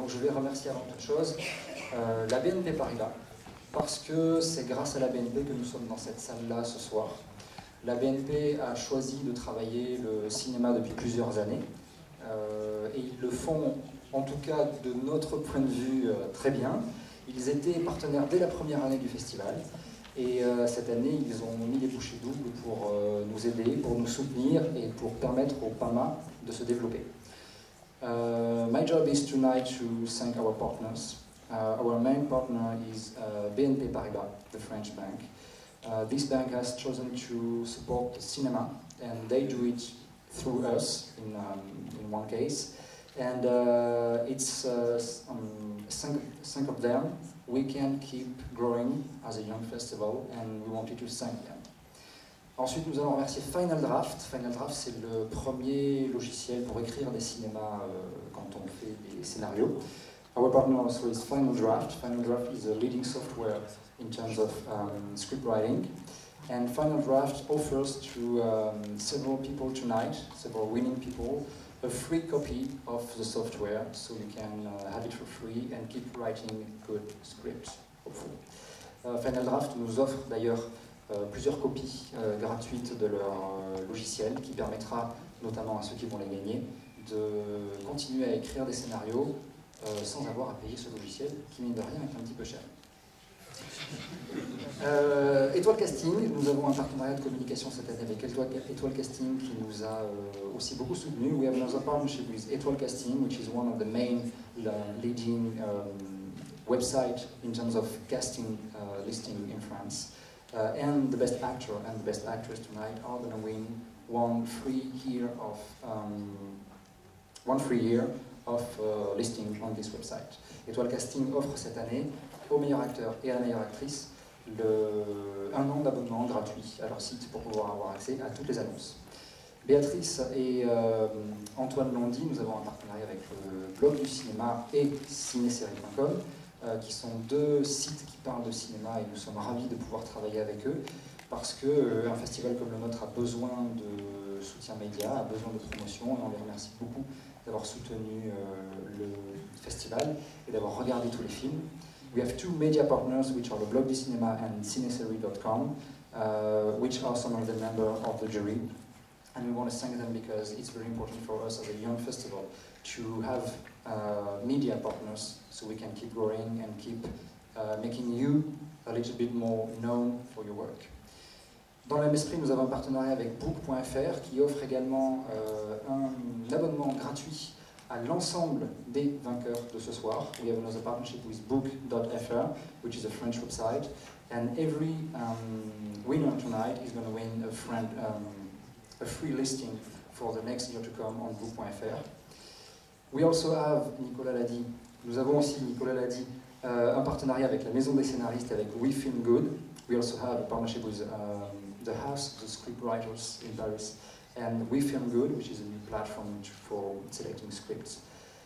donc je vais remercier avant toute chose la BNP Paribas, parce que c'est grâce à la BNP que nous sommes dans cette salle-là ce soir. La BNP a choisi de travailler le cinéma depuis plusieurs années, et ils le font, en tout cas de notre point de vue, très bien. Ils étaient partenaires dès la première année du festival, et cette année, ils ont mis les bouchées doubles pour nous aider, pour nous soutenir et pour permettre au PAMA de se développer. My job is tonight to thank our partners. Our main partner is BNP Paribas, the French bank. This bank has chosen to support the cinema, and they do it through us in one case. And it's thanks of them we can keep growing as a young festival, and we wanted to thank them. Ensuite, nous allons remercier Final Draft. Final Draft, c'est le premier logiciel pour écrire des cinémas quand on fait des scénarios. Our partner also is Final Draft. Final Draft is a leading software in terms of script writing. And Final Draft offers to several people tonight, several winning people, a free copy of the software, so you can have it for free and keep writing good scripts, hopefully. Final Draft nous offre d'ailleurs plusieurs copies gratuites de leur logiciel, qui permettra notamment à ceux qui vont les gagner de continuer à écrire des scénarios sans avoir à payer ce logiciel, qui mine de rien est un petit peu cher. Étoile Casting, nous avons un partenariat de communication cette année avec Étoile Casting qui nous a aussi beaucoup soutenu. We have another partnership with Étoile Casting, which is one of the main leading website in terms of casting listing in France. And the best actor and the best actress tonight are going to win one free year of listing on this website. Étoile Casting offre cette année au meilleur acteur et à la meilleure actrice un an d'abonnement gratuit à leur site pour pouvoir avoir accès à toutes les annonces. Béatrice et Antoine l'ont dit, nous avons un partenariat avec le blog du cinéma et cinésérie.com, qui sont deux sites qui parlent de cinéma, et nous sommes ravis de pouvoir travailler avec eux parce qu'un festival comme le nôtre a besoin de soutien média, a besoin de promotion, et on les remercie beaucoup d'avoir soutenu le festival et d'avoir regardé tous les films. We have two media partners, which are the blog du cinéma and cinésérie.com, which are some of the members of the jury. And we want to thank them because it's very important for us as a young festival to have media partners so we can keep growing and keep making you a little bit more known for your work. Dans le même esprit, nous avons un partenariat avec book.fr qui offre également un abonnement gratuit à l'ensemble des vainqueurs de ce soir. We have another partnership with book.fr, which is a French website, and every winner tonight is going to win a free listing for the next year to come on book.fr. We also have, nous avons aussi, Nicolas l'a dit, un partenariat avec la Maison des scénaristes, avec We Film Good. We also have a partnership with the House of the Scriptwriters in Paris, and We Film Good, which is a new platform for selecting scripts.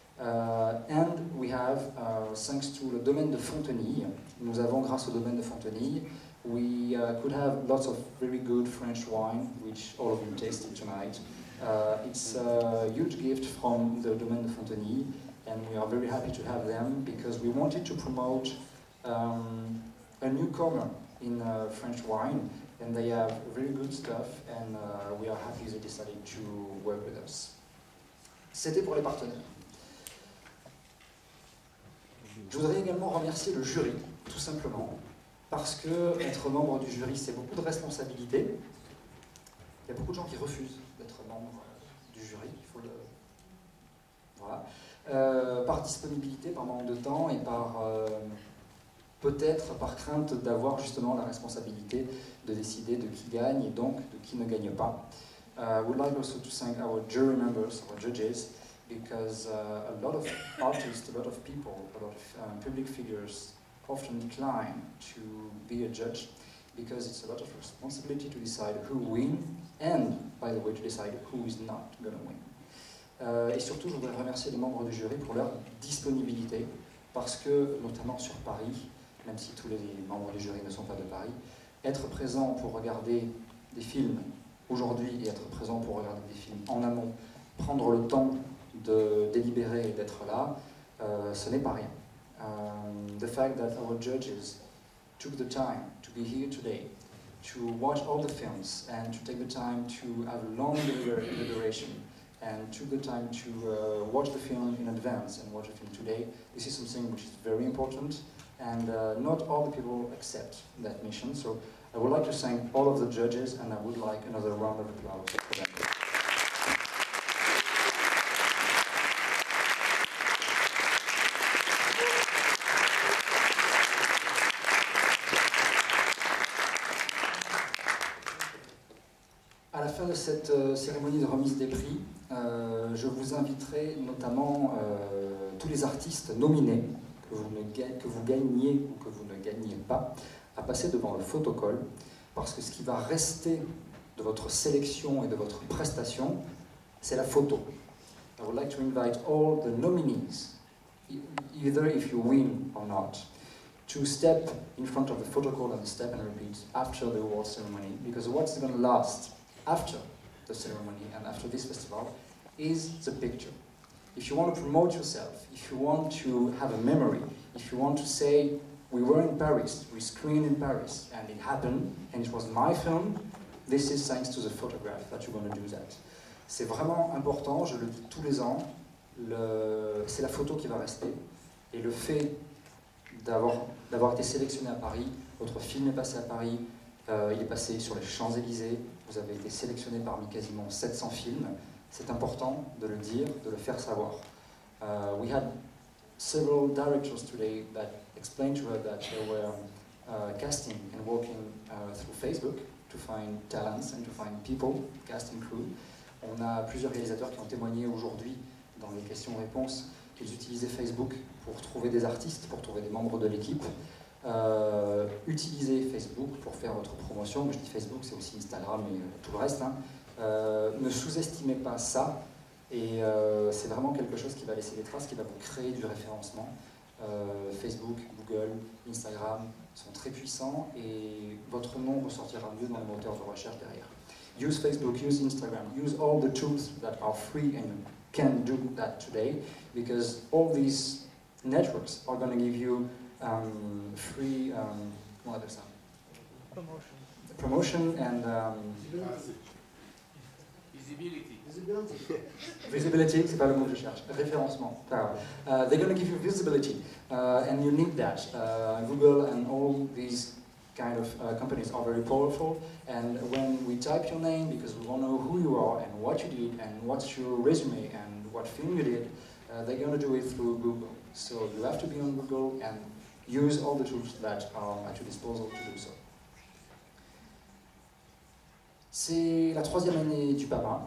And we have, thanks to le domaine de Fontenille, nous avons, grâce au domaine de Fontenille, we could have lots of very good French wine, which all of you tasted tonight. It's a huge gift from the domaine de Fontenille, and we are very happy to have them because we wanted to promote a newcomer in French wine, and they have very good stuff, and we are happy they decided to work with us. C'était pour les partenaires. Je voudrais également remercier le jury, tout simplement, parce que être membre du jury, c'est beaucoup de responsabilités. Il y a beaucoup de gens qui refusent d'être membre du jury, il faut le... Voilà. Par disponibilité, par manque de temps et par... peut-être par crainte d'avoir justement la responsabilité de décider de qui gagne et donc de qui ne gagne pas. I would like also to thank our jury members, our judges, because a lot of artists, a lot of people, a lot of public figures often decline to be a judge because it's a lot of responsibility to decide who wins and, by the way, to decide who is not going to win. Et surtout, je voudrais remercier les membres du jury pour leur disponibilité parce que, notamment sur Paris, même si tous les membres du jury ne sont pas de Paris, être présent pour regarder des films aujourd'hui et être présent pour regarder des films en amont, prendre le temps de délibérer et d'être là, ce n'est pas rien. The fact that our judges took the time to be here today, to watch all the films, and to take the time to have a long deliberation, and took the time to watch the film in advance and watch the film today, this is something which is very important, and not all the people accept that mission. So I would like to thank all of the judges, and I would like another round of applause for them. À la fin de cette cérémonie de remise des prix, je vous inviterai notamment tous les artistes nominés, que vous gagniez ou que vous ne gagniez pas, à passer devant le photocall, parce que ce qui va rester de votre sélection et de votre prestation, c'est la photo. I would like to invite all the nominees, either if you win or not, to step in front of the photocall and step and repeat after the award ceremony, because what's going to last after the ceremony and after this festival is the picture. If you want to promote yourself, if you want to have a memory, if you want to say, we were in Paris, we screened in Paris, and it happened, and it was my film, this is thanks to the photograph that you're going to do that. C'est vraiment important, je le dis tous les ans, c'est la photo qui va rester, et le fait d'avoir été sélectionné à Paris, votre film est passé à Paris, il est passé sur les Champs-Élysées, vous avez été sélectionné parmi quasiment 700 films, c'est important de le dire, de le faire savoir. We had several directors today that explained to us that they were casting and working through Facebook to find talents and to find people, cast and crew. On a plusieurs réalisateurs qui ont témoigné aujourd'hui dans les questions-réponses qu'ils utilisaient Facebook pour trouver des artistes, pour trouver des membres de l'équipe. Utilisez Facebook pour faire votre promotion, mais je dis Facebook, c'est aussi Instagram et tout le reste. Hein. Ne sous-estimez pas ça, et c'est vraiment quelque chose qui va laisser des traces, qui va vous créer du référencement. Facebook, Google, Instagram sont très puissants, et votre nom ressortira mieux dans les moteurs de recherche derrière. Use Facebook, use Instagram, use all the tools that are free, and you can do that today, because all these networks are going to give you free, comment on appelle ça? Promotion and visibility, c'est pas le mot que je cherche. Référencement. They're going to give you visibility, and you need that. Google and all these kind of companies are very powerful, and when we type your name, because we want to know who you are and what you did and what's your resume and what film you did, they're going to do it through Google. So you have to be on Google and use all the tools that are at your disposal to do so. C'est la 3e année du PAMA,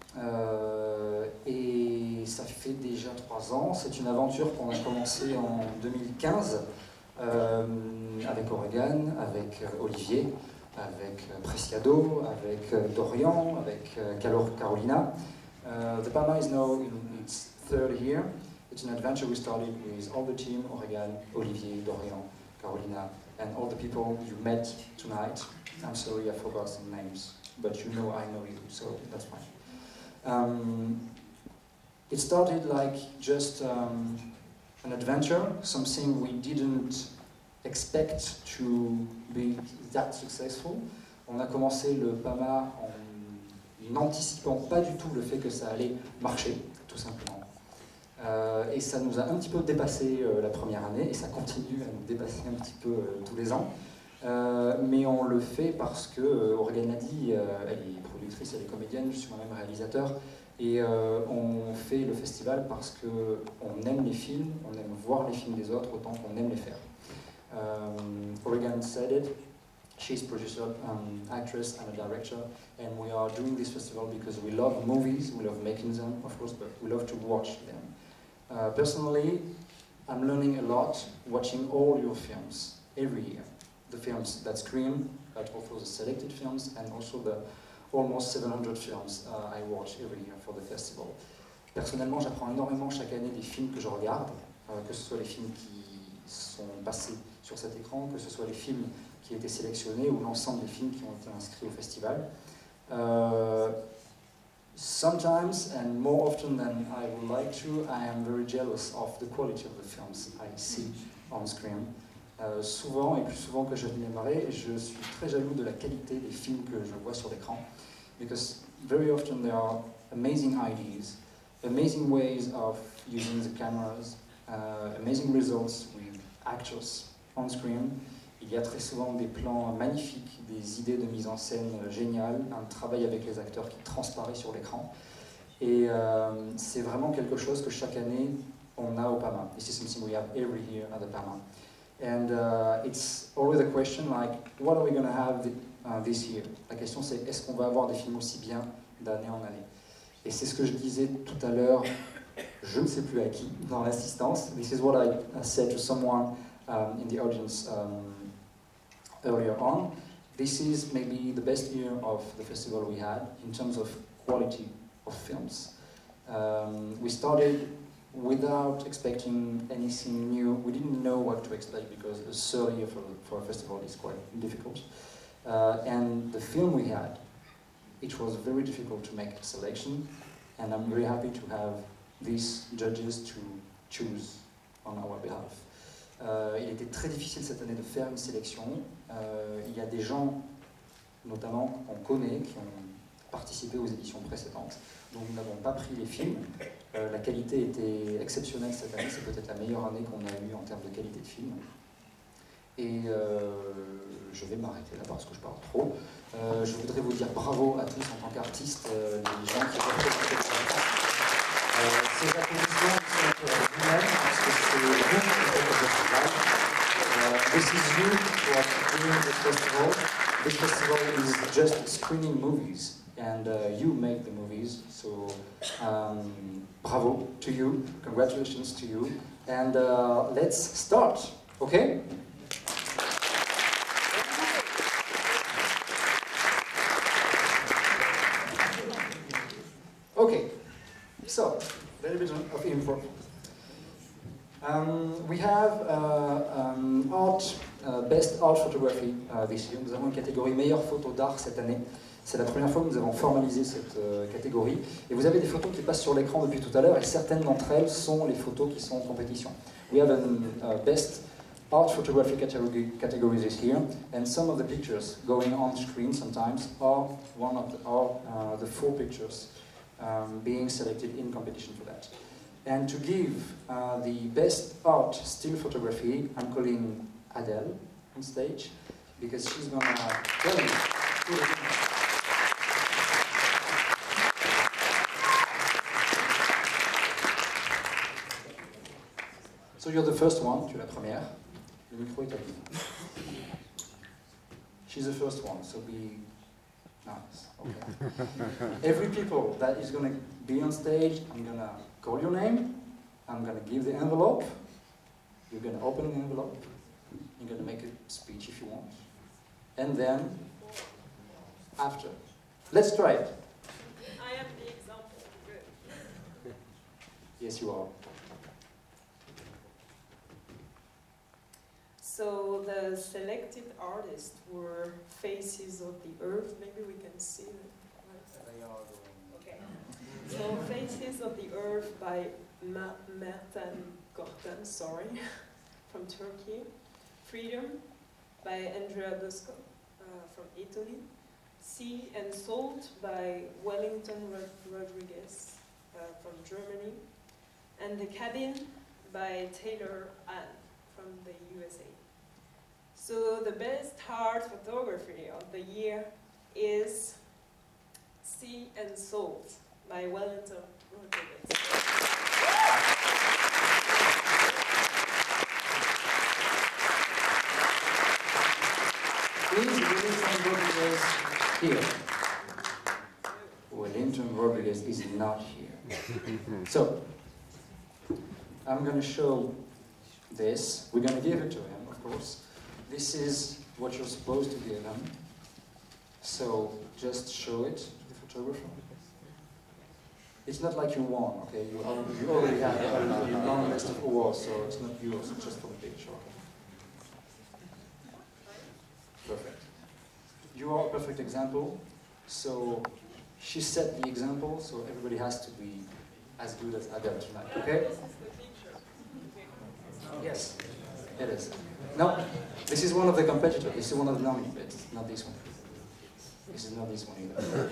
et ça fait déjà 3 ans. C'est une aventure qu'on a commencée en 2015 avec Morgane, avec Olivier, avec Preciado, avec Dorian, avec Carolina. The PAMA is now in its 3rd year. It's an adventure we started with all the team, Morgane, Olivier, Dorian, Carolina, and all the people you met tonight. I'm sorry I forgot some names, but you know I know you, so that's fine. It started like just an adventure, something we didn't expect to be that successful. On a commencé le PAMA en n'anticipant pas du tout le fait que ça allait marcher, tout simplement. Et ça nous a un petit peu dépassé la première année, et ça continue à nous dépasser un petit peu tous les ans. Mais on le fait parce que Morgane l'a dit, elle est productrice, elle est comédienne, je suis moi-même réalisateur, et on fait le festival parce qu'on aime les films, on aime voir les films des autres autant qu'on aime les faire. Morgane said it, she's producer, actress and a director, and we are doing this festival because we love movies, we love making them, of course, but we love to watch them. Personally, I'm learning a lot watching all your films every year. The films that screen, but also the selected films, and also the almost 700 films I watch every year for the festival. Personnellement, j'apprends énormément chaque année des films que je regarde, que ce soit les films qui sont passés sur cet écran, que ce soit les films qui ont été sélectionnés ou l'ensemble des films qui ont été inscrits au festival. Sometimes, and more often than I would like to, I am very jealous of the quality of the films I see on screen. Souvent, et plus souvent que je l'aimerais, je suis très jaloux de la qualité des films que je vois sur l'écran. Because very often there are amazing ideas, amazing ways of using the cameras, amazing results with actors on screen. Il y a très souvent des plans magnifiques, des idées de mise en scène géniales, un travail avec les acteurs qui transparaît sur l'écran. Et c'est vraiment quelque chose que chaque année on a au PAMA. This is something we have every year at the PAMA. And it's always a question like, what are we going to have this year? La question c'est, est-ce qu'on va avoir des films aussi bien d'année en année? Et c'est ce que je disais tout à l'heure, je ne sais plus à qui, dans l'assistance. This is what I said to someone in the audience earlier on. This is maybe the best year of the festival we had in terms of quality of films. We started without expecting anything new. We didn't know what to expect because a third year for a festival is quite difficult. And the film we had, it was very difficult to make a selection, and I'm very happy to have these judges to choose on our behalf. Il était très difficile cette année de faire une sélection. Il y a des gens, notamment qu'on connaît, qui ont participé aux éditions précédentes. Donc nous n'avons pas pris les films. La qualité était exceptionnelle cette année. C'est peut-être la meilleure année qu'on a eue en termes de qualité de film. Et je vais m'arrêter là parce que je parle trop. Je voudrais vous dire bravo à tous en tant qu'artistes, les gens qui ont représenté le festival. Ces applaudissements sont pour vous-même parce que c'est vous qui faites le festival. This is you who are doing the festival. This festival is just screening movies, and you make the movies. So bravo to you, congratulations to you, and let's start. Okay? Okay, so a little bit of info. We have Best Art Photography this year. Nous avons une catégorie meilleure photo d'art cette année. C'est la première fois que nous avons formalisé cette catégorie. Et vous avez des photos qui passent sur l'écran depuis tout à l'heure, et certaines d'entre elles sont les photos qui sont en compétition. We have a Best Art Photography category this year, and some of the pictures going on screen sometimes are the 4 pictures being selected in competition for that. And to give the best art still photography, I'm calling Adele on stage because she's gonna tell me. So you're the first one, tu es la première. Le micro est à vous. She's the first one, so be nice. Okay. Every people that is gonna be on stage, I'm gonna call your name, I'm going to give the envelope, you're going to open the envelope, you're going to make a speech if you want, and then, after. Let's try it. I am the example. Good. Yes, you are. So the selected artists were Faces of the Earth. Maybe we can see them. Okay. So Faces of the Earth by Mertan Kortan, from Turkey. Freedom by Andrea Bosco from Italy. Sea and Salt by Wellington Rodriguez from Germany. And The Cabin by Taylor Ann from the USA. So the best art photography of the year is Sea and Salt by Wellington Rodriguez. Is Wellington Rodriguez here? Wellington Rodriguez is not here. So, I'm going to show this. We're going to give it to him, of course. This is what you're supposed to give him. So, just show it to the photographer. It's not like you won, okay? You already have a long list of awards, so it's not yours, it's just for the picture. Perfect. You are a perfect example, so she set the example, so everybody has to be as good as Adele tonight, okay? Yes, it is. No, this is one of the competitors. This is one of the nominees, but it's not this one. This is not this one either.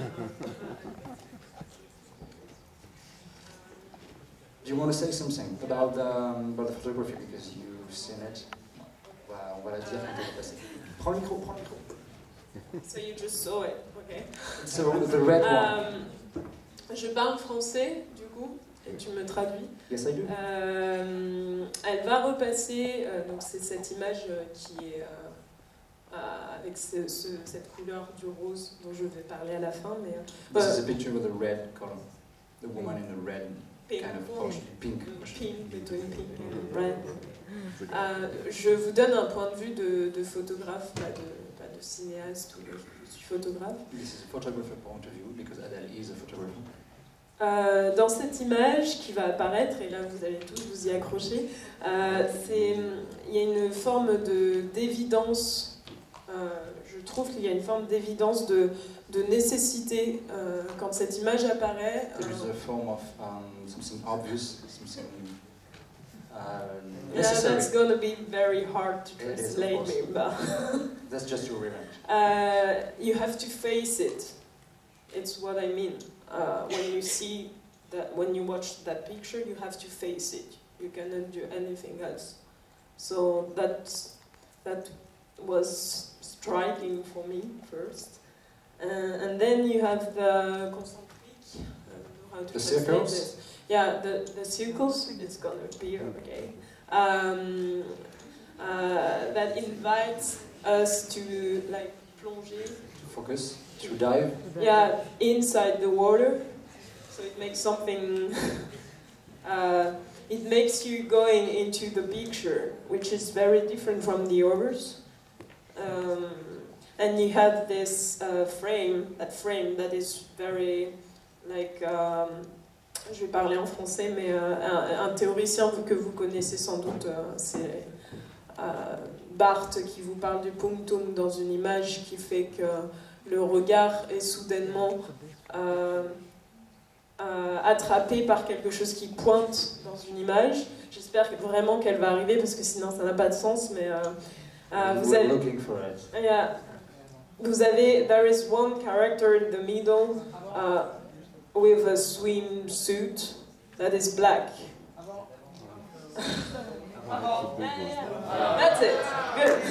Do you want to say something about the photography, because you've seen it? On va la dire quand elle est passée. Prends le micro, prends le micro. So you just saw it, okay? It's the red one. Je parle français, du coup, et tu me traduis. Yes, I do. Elle va repasser, donc c'est cette image qui est avec cette couleur du rose dont je vais parler à la fin. Mais, this is a picture with a red color. The woman in a red pink. Kind of pink. Pink, between pink and red. Je vous donne un point de vue de photographe, pas de cinéaste ou je suis photographe. This is a photographer point of view because Adele is a photographer. Dans cette image qui va apparaître, et là vous allez tous vous y accrocher, il y a une forme d'évidence, je trouve qu'il y a une forme d'évidence de nécessité quand cette image apparaît. There is a form of something obvious, something yeah, necessary. that's going to be very hard to translate me, but that's just your revenge. you have to face it. It's what I mean. When you see that, when you watch that picture, you have to face it. You cannot do anything else. So that was striking for me first. And then you have the concentrique. How to the circles? This. Yeah, the circles, it's gonna appear, okay. That invites us to like plonger. To focus, to dive. Yeah, inside the water. So it makes something, it makes you going into the picture, which is very different from the others. And you have this frame that is very, like, je vais parler en français, mais un théoricien que vous connaissez sans doute, c'est Barthes qui vous parle du punctum dans une image qui fait que le regard est soudainement attrapé par quelque chose qui pointe dans une image. J'espère vraiment qu'elle va arriver parce que sinon ça n'a pas de sens, mais vous avez... looking for it. Yeah. Vous avez, there is one character in the middle with a swimsuit that is black. That's it. Good.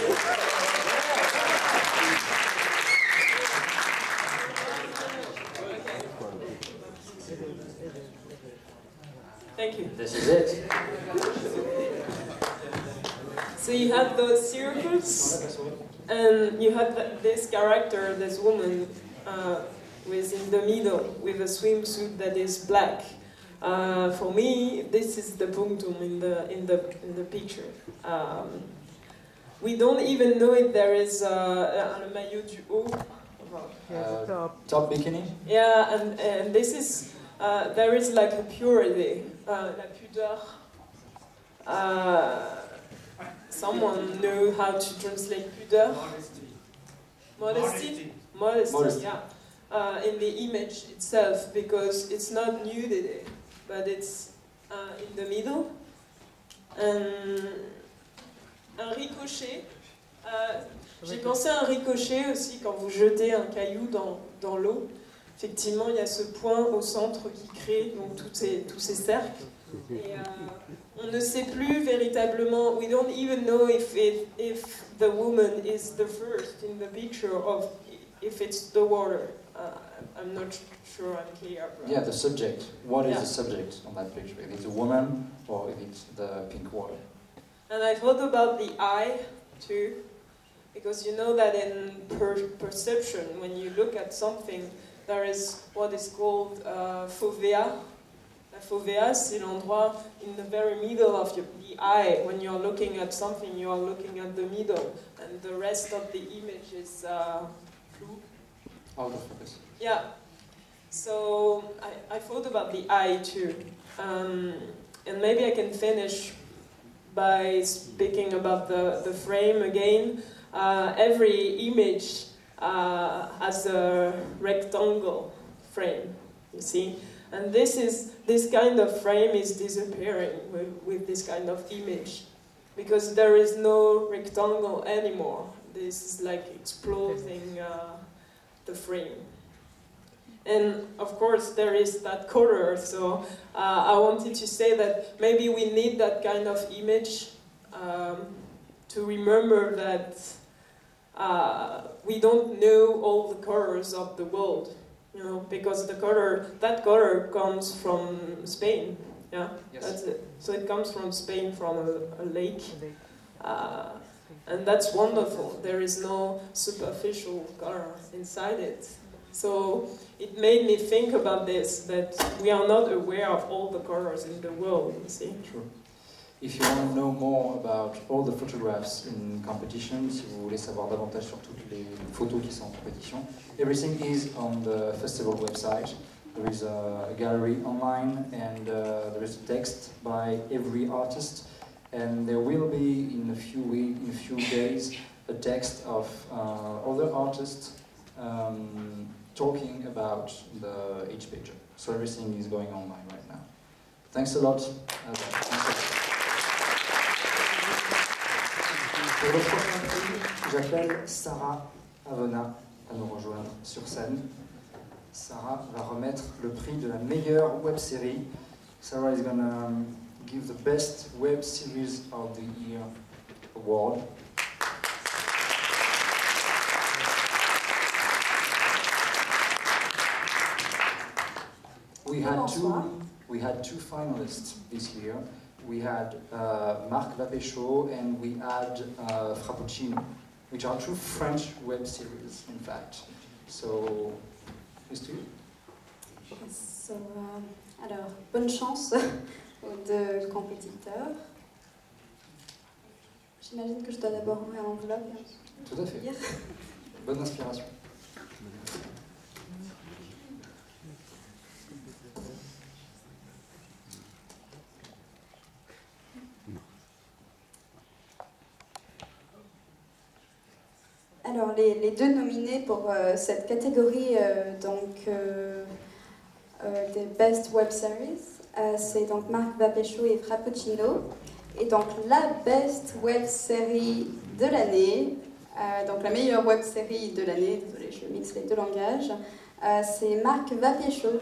Thank you. This is it. So you have those circles, and you have this character, this woman, with in the middle with a swimsuit that is black. For me, this is the punctum in the picture. We don't even know if there is le maillot du haut. Top bikini. Yeah, and this is there is like a purity, la pudeur. Someone know how to translate pudeur? Modesty. Modesty. Yeah. In the image itself, because it's not nudity, but it's in the middle. Un ricochet. J'ai pensé à un ricochet aussi quand vous jetez un caillou dans l'eau. Effectivement, il y a ce point au centre qui crée donc tous ces cercles. Et on ne sait plus véritablement. We don't even know if the woman is the first in the picture, or if it's the water. I'm not sure I'm clear. Yeah, the subject. What is the subject on that picture? If it's a woman or if it's the pink water? And I thought about the eye too, because you know that in perception, when you look at something, there is what is called fovea. La fovea, c'est l'endroit in the very middle of the eye. When you're looking at something, you are looking at the middle, and the rest of the image is flou. Out of focus. Yeah. So I thought about the eye too. And maybe I can finish by speaking about the frame again. Every image has a rectangle frame, you see? And this kind of frame is disappearing with this kind of image, because there is no rectangle anymore. This is like exploding the frame. And of course there is that color, so I wanted to say that maybe we need that kind of image to remember that we don't know all the colors of the world, you know, because that color comes from Spain, yeah, yes. That's it. So it comes from Spain, from a lake, and that's wonderful. There is no superficial color inside it. So it made me think about this, that we are not aware of all the colors in the world, you see. True. If you want to know more about all the photographs in competition, si vous voulez savoir davantage sur toutes les photos qui sont en compétition, everything is on the festival website. There is a gallery online, and there is a text by every artist, and there will be in a few days a text of other artists talking about each picture. So everything is going online right now. Thanks a lot. Pour le prochain prix, j'appelle Sarah Avena à nous rejoindre sur scène. Sarah va remettre le prix de la meilleure web série. Sarah is gonna give the best web series of the year award. We had two finalists this year. We had Marc Vapéchaud and we had Frappuccino, which are two French web series, in fact. So, is to you? So, alors, bonne chance aux deux compétiteurs. J'imagine que je dois d'abord ouvrir l'enveloppe. Tout à fait. Bonne inspiration. Alors, les deux nominés pour cette catégorie des Best Web Series, c'est donc Marc Vapéchaud et Frappuccino. Et donc, la Best Web Série de l'année, donc la meilleure web série de l'année, désolé, je mixe les deux langages, c'est Marc Vapéchaud.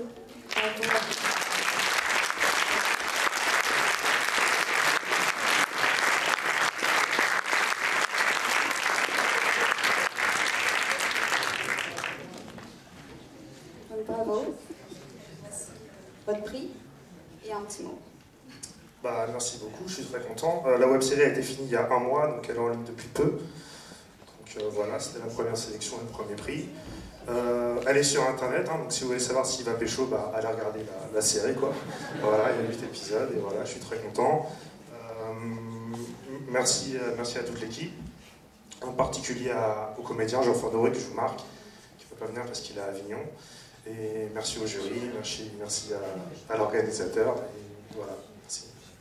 Bravo. Votre prix et un petit mot. Merci beaucoup, je suis très content. La web série a été finie il y a un mois, donc elle est en ligne depuis peu. Donc voilà, c'était la première sélection et le premier prix. Elle est sur internet, hein, donc si vous voulez savoir s'il va pécho, allez regarder la série, quoi. Voilà, il y a 8 épisodes et voilà, je suis très content. Merci à toute l'équipe, en particulier aux comédiens, Jean-François Doré que je vous marque, qui ne peut pas venir parce qu'il est à Avignon. Et merci au jury, merci à l'organisateur. Et voilà, merci.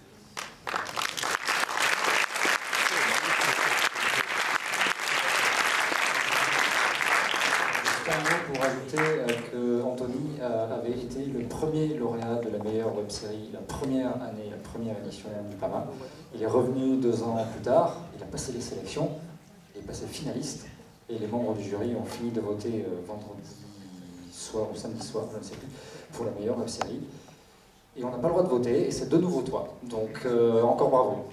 Un mot pour ajouter que Anthony avait été le premier lauréat de la meilleure web série la première année, la première édition du PAMA. Il est revenu 2 ans plus tard, il a passé les sélections, il est passé finaliste et les membres du jury ont fini de voter vendredi soir ou samedi soir, je ne sais plus, pour la meilleure web série. Et on n'a pas le droit de voter et c'est de nouveau toi. Donc encore bravo.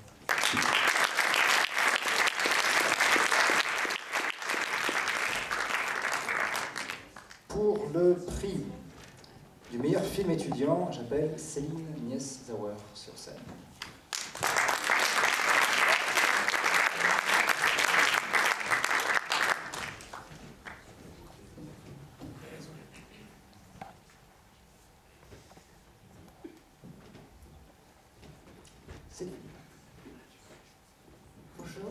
Pour le prix du meilleur film étudiant, j'appelle Céline Nieszawer sur scène. Céline. Bonjour.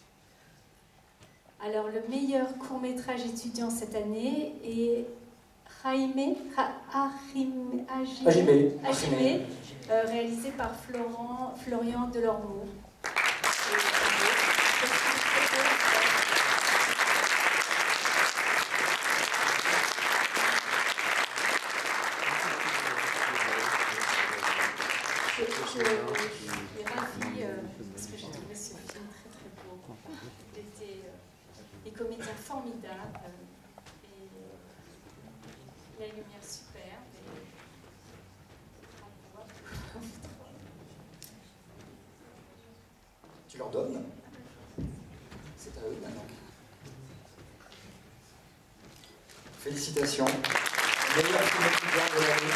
Alors, le meilleur court-métrage étudiant cette année est Hajime, réalisé par Florian Delormeau. Je suis ravie parce que j'ai trouvé ce film très très beau. Il était des comédiens formidables et la lumière superbe. Tu leur donnes? C'est à eux maintenant. Félicitations. Meilleur film étudiant de l'année.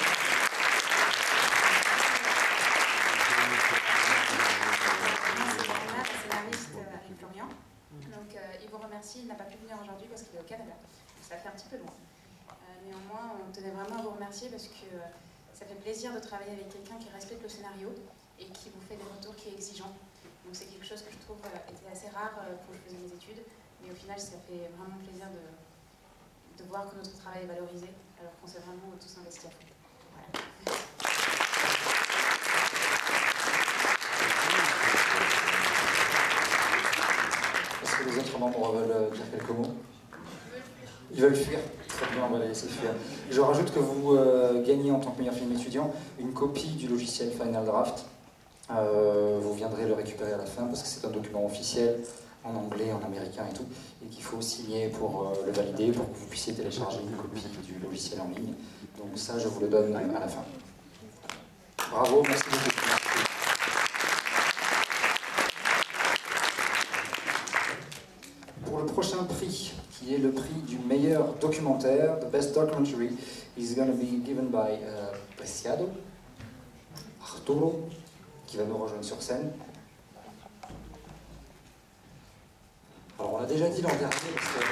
Il vous remercie, il n'a pas pu venir aujourd'hui parce qu'il est au Canada. Ça fait un petit peu loin. Néanmoins, on tenait vraiment à vous remercier parce que ça fait plaisir de travailler avec quelqu'un qui respecte le scénario et qui vous fait des retours qui est exigeant. Donc c'est quelque chose que je trouve était assez rare quand je faisais mes études. Mais au final, ça fait vraiment plaisir de voir que notre travail est valorisé alors qu'on s'est vraiment tous investis à fond. Voilà. Est-ce que les autres membres veulent dire quelques mots? Ils veulent fuir. Très bien, on va les laisser fuir. Je rajoute que vous gagnez en tant que meilleur film étudiant une copie du logiciel Final Draft. Vous viendrez le récupérer à la fin parce que c'est un document officiel en anglais, en américain et tout, et qu'il faut signer pour le valider, pour que vous puissiez télécharger une copie du logiciel en ligne. Donc ça, je vous le donne à la fin. Bravo, merci beaucoup. Pour le prochain prix, qui est le prix du meilleur documentaire, the best documentary, is going to be given by Preciado, Arturo, qui va nous rejoindre sur scène. Alors on l'a déjà dit l'an dernier, parce que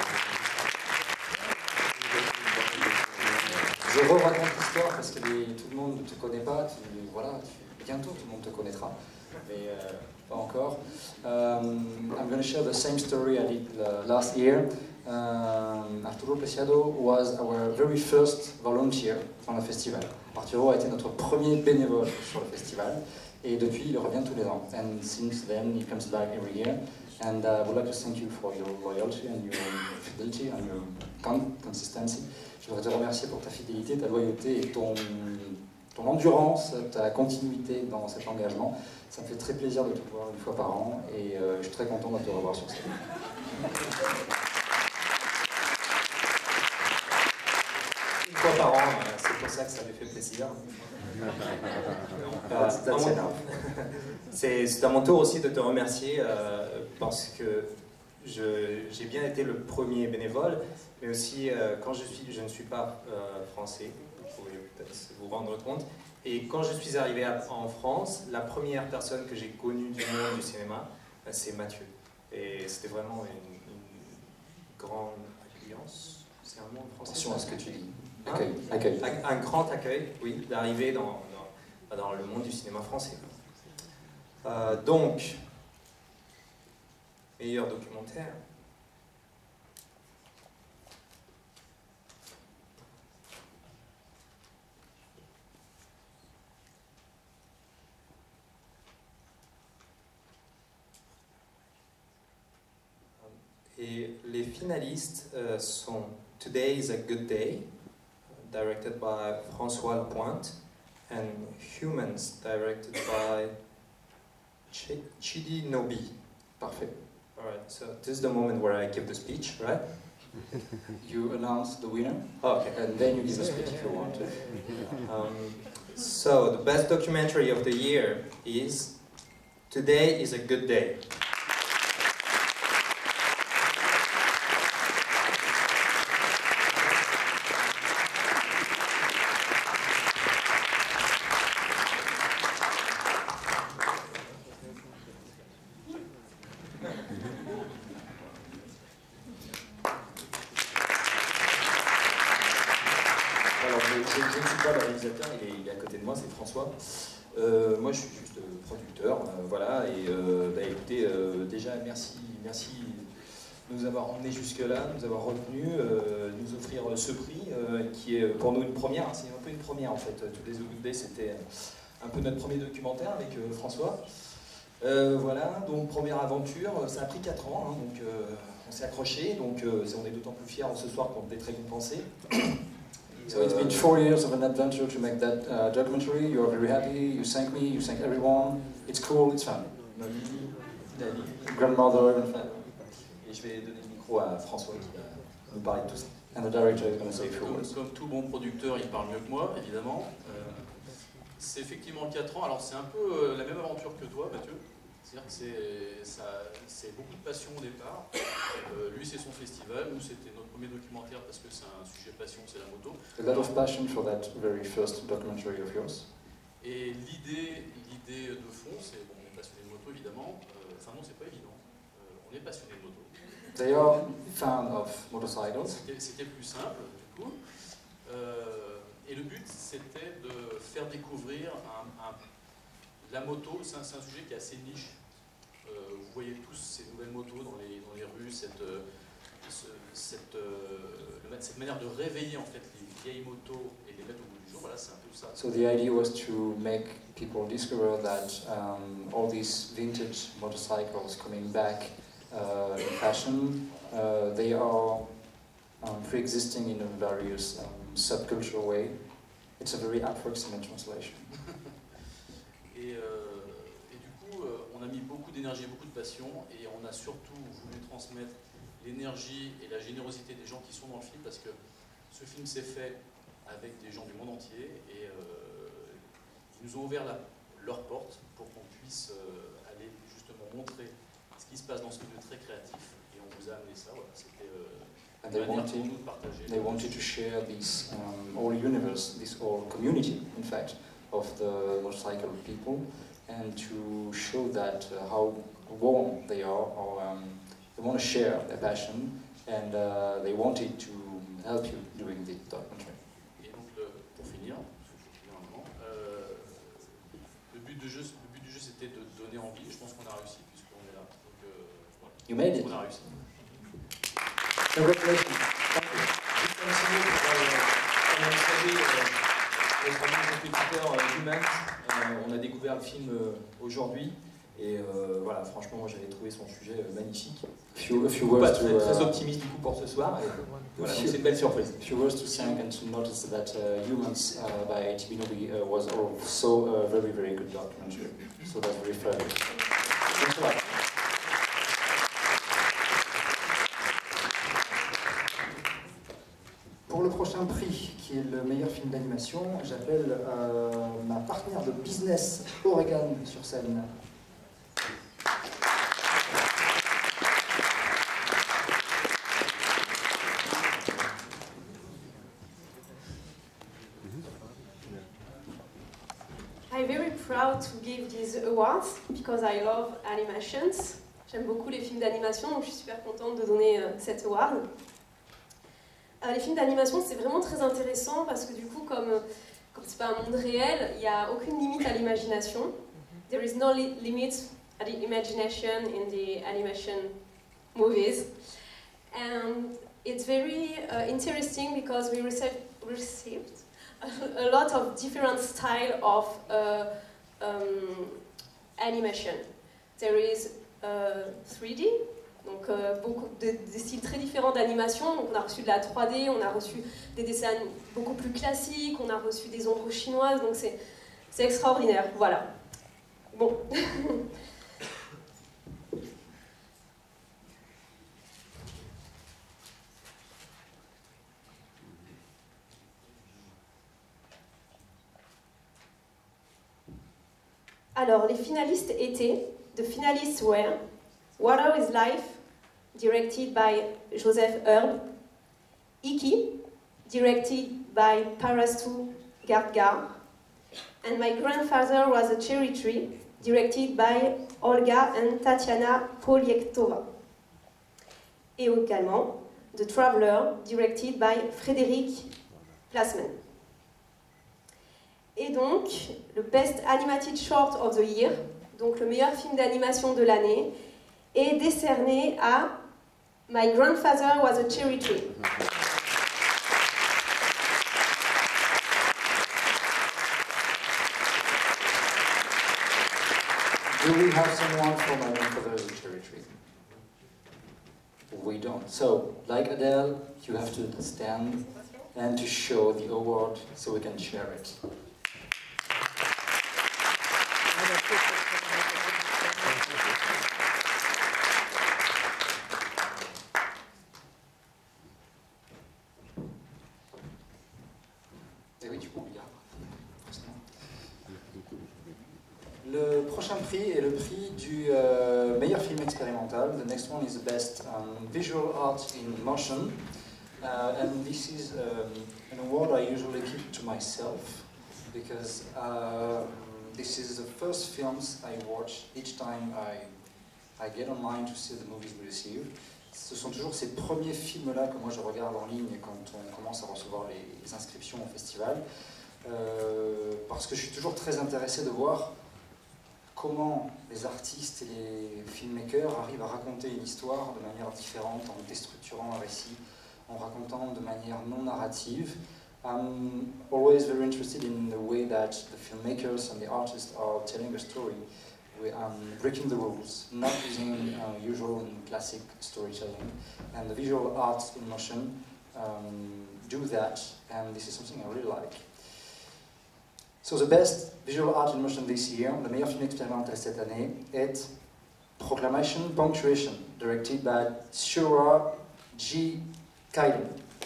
je raconte l'histoire parce que tout le monde ne te connaît pas, bientôt tout le monde te connaîtra, mais pas encore. I'm going to share the same story I did last year. Arturo Preciado was our very first volunteer on the festival. Arturo a été notre premier bénévole sur le festival. Et depuis, il revient tous les ans. And since then, he comes back every year. And I would like to thank you for your loyalty and your fidelity and your consistency. Je voudrais te remercier pour ta fidélité, ta loyauté et ton endurance, ta continuité dans cet engagement. Ça me fait très plaisir de te voir une fois par an et je suis très content de te revoir sur scène. Une fois par an, c'est pour ça que ça lui fait plaisir. C'est à mon tour aussi de te remercier parce que j'ai bien été le premier bénévole, mais aussi quand je ne suis pas français, vous pouvez peut-être vous rendre compte, et quand je suis arrivé en France, la première personne que j'ai connue du monde du cinéma, c'est Mathieu. Et c'était vraiment une grande accueillance, c'est un mot en français. Attention à ce que tu dis. Accueil. Un grand accueil, oui, d'arriver dans le monde du cinéma français. Donc, meilleur documentaire. Et les finalistes sont Today is a Good Day, directed by François Lapointe, and Humans, directed by Chidi Nobi. Parfait. All right, so this is the moment where I give the speech, right? You announce the winner, okay, and then you give the speech if you want to. So the best documentary of the year is Today is a Good Day. Moi je suis juste producteur, voilà, et écoutez, déjà merci nous avoir emmenés jusque-là, nous avoir retenus, nous offrir ce prix qui est pour nous une première. C'est un peu une première en fait. Today's a Good Day, c'était un peu notre premier documentaire avec François. Voilà, donc première aventure, ça a pris 4 ans, hein, donc on s'est accroché, donc on est d'autant plus fiers ce soir qu'on est très récompensés. So it's been 4 years of an adventure to make that documentary. You are very happy, you thank me, you thank everyone. It's cool, it's fun. Grandmother and family. Et je vais donner le micro à François qui va nous parler de tout ça. And the director is going to say a few words. Comme tout bon producteur, il parle mieux que moi, évidemment. C'est effectivement 4 ans. Alors c'est un peu la même aventure que toi, Mathieu. C'est-à-dire que c'est beaucoup de passion au départ. Lui, c'est son festival. Nous, c'était notre premier documentaire parce que c'est un sujet passion, c'est la moto. A lot of passion for that very first documentary of yours. Et l'idée de fond, c'est bon, on est passionné de moto, évidemment. Enfin non, c'est pas évident. On est passionné de moto. They are fans of motorcycles. C'était plus simple, du coup. Et le but, c'était de faire découvrir la moto. C'est un sujet qui est assez niche. Vous voyez tous ces nouvelles motos dans les rues, cette manière de réveiller en fait les vieilles motos et les mettre au bout du jour. Voilà, c'est un peu ça. So the idea was to make people discover that all these vintage motorcycles coming back in fashion, they are pre-existing in a various subcultural way. It's a very approximate translation. Et du coup, on a mis beaucoup d'énergie, beaucoup de passion, et on a surtout voulu transmettre l'énergie et la générosité des gens qui sont dans le film, parce que ce film s'est fait avec des gens du monde entier, et ils nous ont ouvert leurs portes pour qu'on puisse aller justement montrer ce qui se passe dans ce milieu très créatif, et on vous a amené ça. Voilà, c'était And they wanted to share this whole universe, this whole community, in fact, of the motorcycle people, and to show that how warm they are, or they want to share their passion, and they wanted to help you doing the documentary. Et donc, pour finir, le but du jeu, c'était de donner envie. Je pense qu'on a réussi puisqu'on est là. Donc, voilà. You made it. On a réussi. Congratulations. Comme vous savez, notre ami compétiteur Human, on a découvert le film aujourd'hui. Et voilà, franchement, moi j'avais trouvé son sujet magnifique. Pas très optimiste du coup pour ce soir. Et, voilà, donc c'est une belle surprise. Few words to thank and to notice that Humans by Céline Nieszawer was also a very, very good documentary. So that's very fair. Thanks a lot. Pour le prochain prix, qui est le meilleur film d'animation, j'appelle ma partenaire de business, Morgane, sur scène. I'm very proud to give these awards because I love animations. J'aime beaucoup les films d'animation, donc je suis super contente de donner cet award. Les films d'animation, c'est vraiment très intéressant parce que du coup, comme c'est pas un monde réel, il n'y a aucune limite à l'imagination. There is no limit at the imagination in the animation movies. And it's very interesting because we received a lot of different style of animation. There is 3D, donc beaucoup de styles très différents d'animation. Donc on a reçu de la 3D, on a reçu des dessins beaucoup plus classiques, on a reçu des ombres chinoises, donc c'est extraordinaire, voilà. Bon. Alors, les finalistes étaient, the finalists were Water is Life, directed by Joseph Herb, Iki, directed by Parastu Gardgar, and My Grandfather Was a Cherry Tree, directed by Olga and Tatiana Poliektova. Et également The Traveler, directed by Frédéric Plasman. Et donc, le Best Animated Short of the Year, donc le meilleur film d'animation de l'année, est décerné à My grandfather was a cherry tree. Do we have someone from my grandfather's cherry tree? We don't. So, like Adele, you have to stand and to show the award so we can share it. Et oui, tu peux regarder. Le prochain prix est le prix du meilleur film expérimental. The next one is the best visual art in motion. And this is an award I usually keep to myself because this is the first films I watch each time I get online to see the movies we receive. Ce sont toujours ces premiers films-là que moi je regarde en ligne quand on commence à recevoir les inscriptions au festival. Parce que je suis toujours très intéressé de voir comment les artistes et les filmmakers arrivent à raconter une histoire de manière différente, en déstructurant un récit, en racontant de manière non narrative. I'm always very interested in the way that the filmmakers and the artists are telling a story, breaking the rules, not using usual and classic storytelling. And the visual arts in motion do that, and this is something I really like. So the best visual art in motion this year, le meilleur film expérimental cette année, est Proclamation Punctuation, directed by Shura G. Kaiden.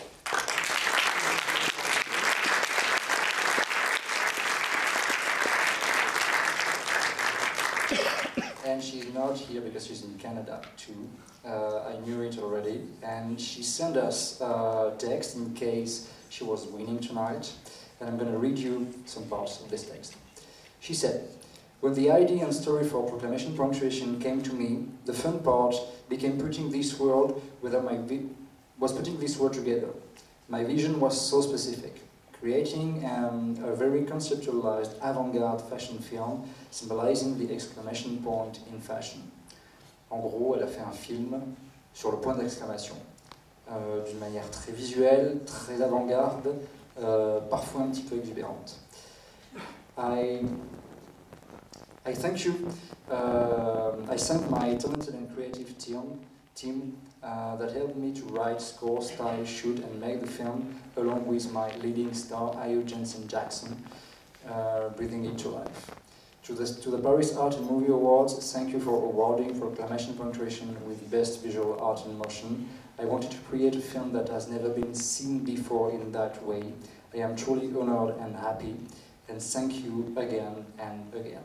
And she's not here because she's in Canada too. I knew it already. And she sent us a text in case she was winning tonight. And I'm going to read you some parts of this text. She said, "When the idea and story for Proclamation Punctuation came to me, the fun part became putting this world together. My vision was so specific, creating a very conceptualized avant-garde fashion film symbolizing the exclamation point in fashion." En gros, elle a fait un film sur le point d'exclamation, d'une manière très visuelle, très avant-garde, parfois un petit peu exubérante. I thank you. I thank my talented and creative team that helped me to write, score, style, shoot, and make the film, along with my leading star, Ayo Jensen-Jackson, breathing it to life. To the Paris Art and Movie Awards, thank you for awarding Proclamation Punctuation with Best Visual Art in Motion. I wanted to create a film that has never been seen before in that way. I am truly honored and happy, and thank you again and again.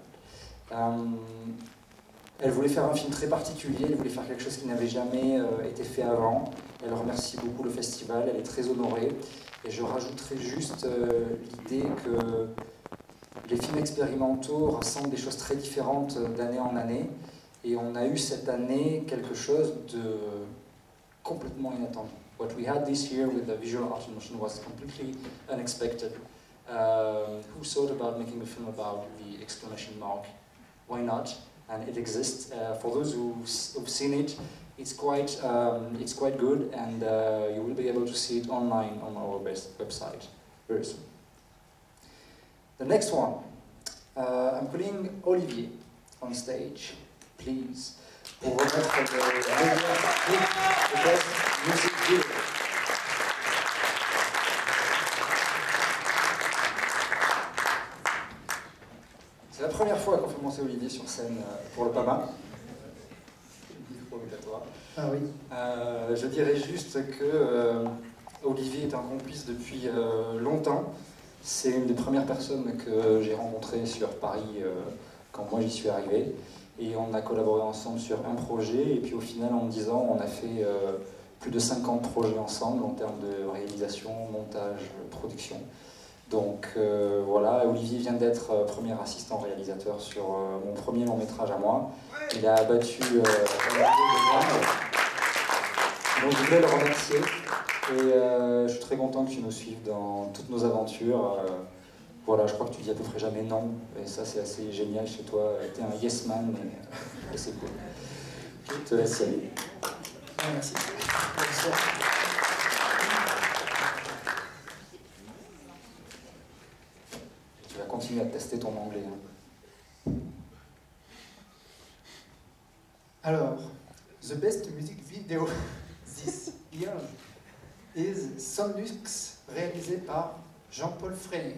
Elle voulait faire un film très particulier, elle voulait faire quelque chose qui n'avait jamais été fait avant. Elle remercie beaucoup le festival, elle est très honorée. Et je rajouterai juste l'idée que les films expérimentaux rassemblent des choses très différentes d'année en année. Et on a eu cette année quelque chose de complètement inattendu. What we had this year with the visual art in motion was completely unexpected. Who thought about making a film about the exclamation mark? Why not? And it exists. For those who've seen it, it's quite good, and you will be able to see it online on our website very soon. The next one, I'm calling Olivier on stage, please, pour remettre le best music video. C'est la première fois qu'on fait monter Olivier sur scène pour le PAMA. Ah oui. Je dirais juste que Olivier est un complice depuis longtemps. C'est une des premières personnes que j'ai rencontrées sur Paris quand moi j'y suis arrivé. Et on a collaboré ensemble sur un projet. Et puis au final, en 10 ans, on a fait plus de 50 projets ensemble en termes de réalisation, montage, production. Donc voilà, Olivier vient d'être premier assistant réalisateur sur mon premier long métrage à moi. Il a abattu donc je voulais le remercier et je suis très content que tu nous suives dans toutes nos aventures. Voilà, je crois que tu dis à peu près jamais non, et ça c'est assez génial chez toi. Tu es un yes man et c'est cool. Je te laisse y aller. Merci. Tu vas continuer à tester ton anglais. Hein. Alors, the best music video this year is Sonlux, réalisé par Jean-Paul Freinet.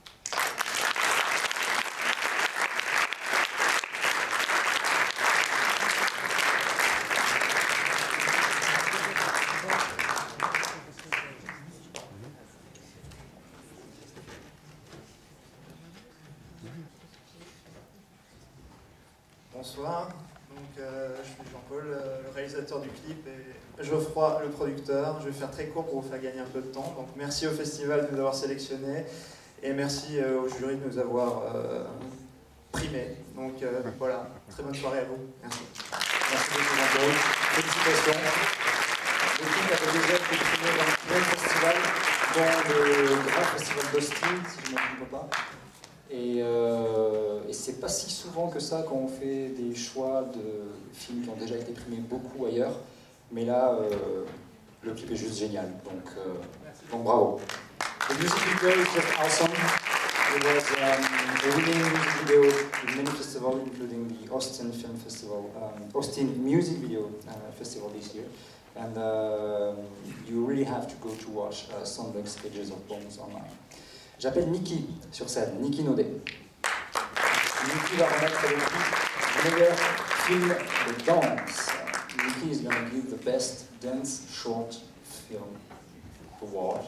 Bonsoir, je suis Jean-Paul, le réalisateur du clip, et Geoffroy, le producteur. Je vais faire très court pour vous faire gagner un peu de temps. Donc merci au festival de nous avoir sélectionnés et merci au jury de nous avoir primés. Donc voilà, très bonne soirée à vous. Merci. Merci beaucoup Jean-Paul. Félicitations. L'équipe avait déjà été primée dans le même festival, dans le grand festival d'Austin, si je ne me trompe pas. Et c'est pas si souvent que ça quand on fait des choix de films qui ont déjà été primés beaucoup ailleurs. Mais là, le clip est juste génial. Donc bravo. The music video is just awesome. It was a winning music video in many festivals, including the Austin Film Festival, Austin Music Video Festival this year. And you really have to go to watch Sonlux Pages of Bones online. J'appelle Nicky sur scène, Nicky Naudé. Nicky va remettre le prix du meilleur film de danse. Nicky is going to give the best dance short film award.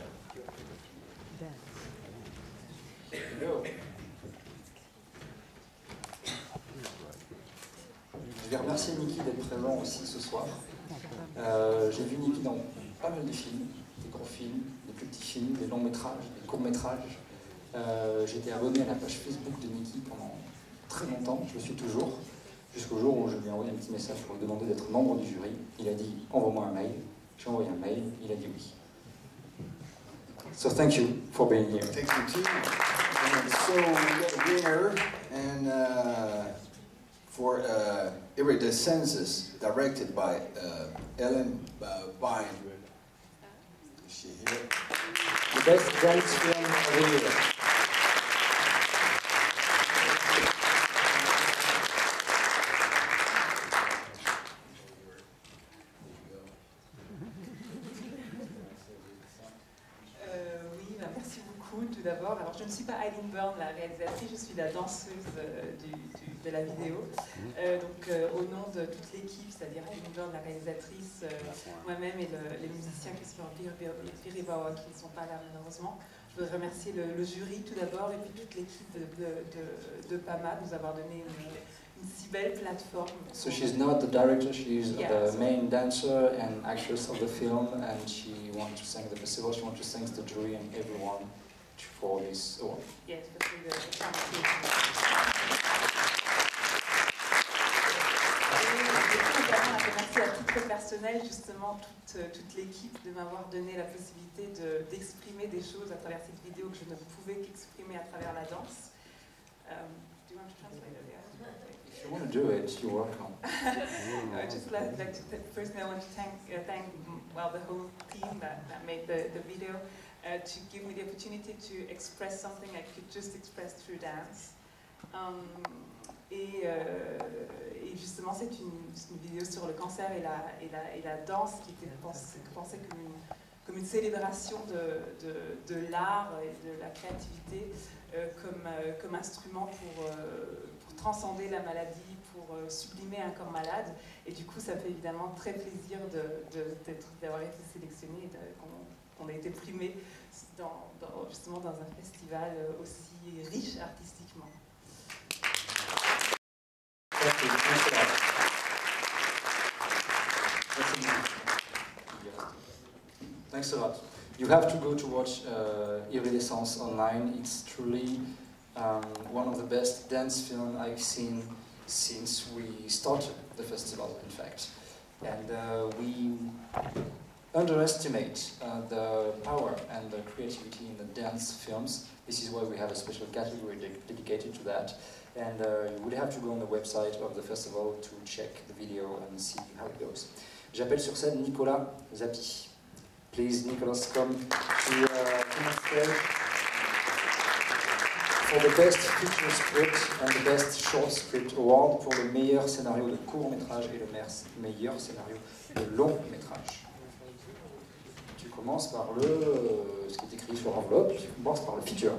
Hello. Je vais remercier Nicky d'être présent aussi ce soir. J'ai vu Nicky dans pas mal de films, des gros films, des plus petits films, des longs métrages, des courts métrages. J'étais abonné à la page Facebook de Nicky pendant très longtemps, je le suis toujours, jusqu'au jour où je lui ai envoyé un petit message pour lui demander d'être membre du jury. Il a dit envoie-moi un mail, j'ai envoyé un mail, il a dit oui. So thank you for being here. Thank you too. And so we got a winner, and for Iridescences, directed by Ellen Vine. Is she here? The best dance film of the year. Merci beaucoup tout d'abord. Alors je ne suis pas Lilly Hepburn, la réalisatrice, je suis la danseuse de la vidéo. Au nom de toute l'équipe, c'est-à-dire Lilly Hepburn, la réalisatrice, moi-même et les musiciens qui sont qui ne sont pas là malheureusement, je voudrais remercier le jury tout d'abord et puis toute l'équipe de PAMA de nous avoir donné une si belle plateforme. So she's not the director, she's the main dancer and actress of the film, and she wants to thank the festival, she wants to thank the jury and everyone for this award. Yes, merci à titre personnel, justement, toute l'équipe de m'avoir donné la possibilité d'exprimer des choses à travers cette vidéo que je ne pouvais qu'exprimer à travers la danse. Do you want to translate it? If you want to do it, you're welcome. I'd just like to personally, I want to thank the whole team that made the video to give me the opportunity to express something I could just express through dance. Et justement, c'est une vidéo sur le cancer et la danse qui était pensée comme une célébration de l'art et de la créativité comme instrument pour transcender la maladie, pour sublimer un corps malade. Et du coup, ça fait évidemment très plaisir d'avoir été sélectionné et qu'on ait été primé justement dans un festival aussi riche artistiquement. Thanks a lot. You have to go to watch Iridescence online. It's truly one of the best dance films I've seen since we started the festival, in fact. And we underestimate the power and the creativity in the dance films. This is why we have a special category dedicated to that. And you would have to go on the website of the festival to check the video and see how it goes. J'appelle sur scène Nicolas Zappi. Please, Nicolas, come to the stage for the best feature script and the best short script award pour le meilleur scénario de court métrage et le meilleur scénario de long métrage. Tu commences par ce qui est écrit sur l'enveloppe, tu commences par le feature.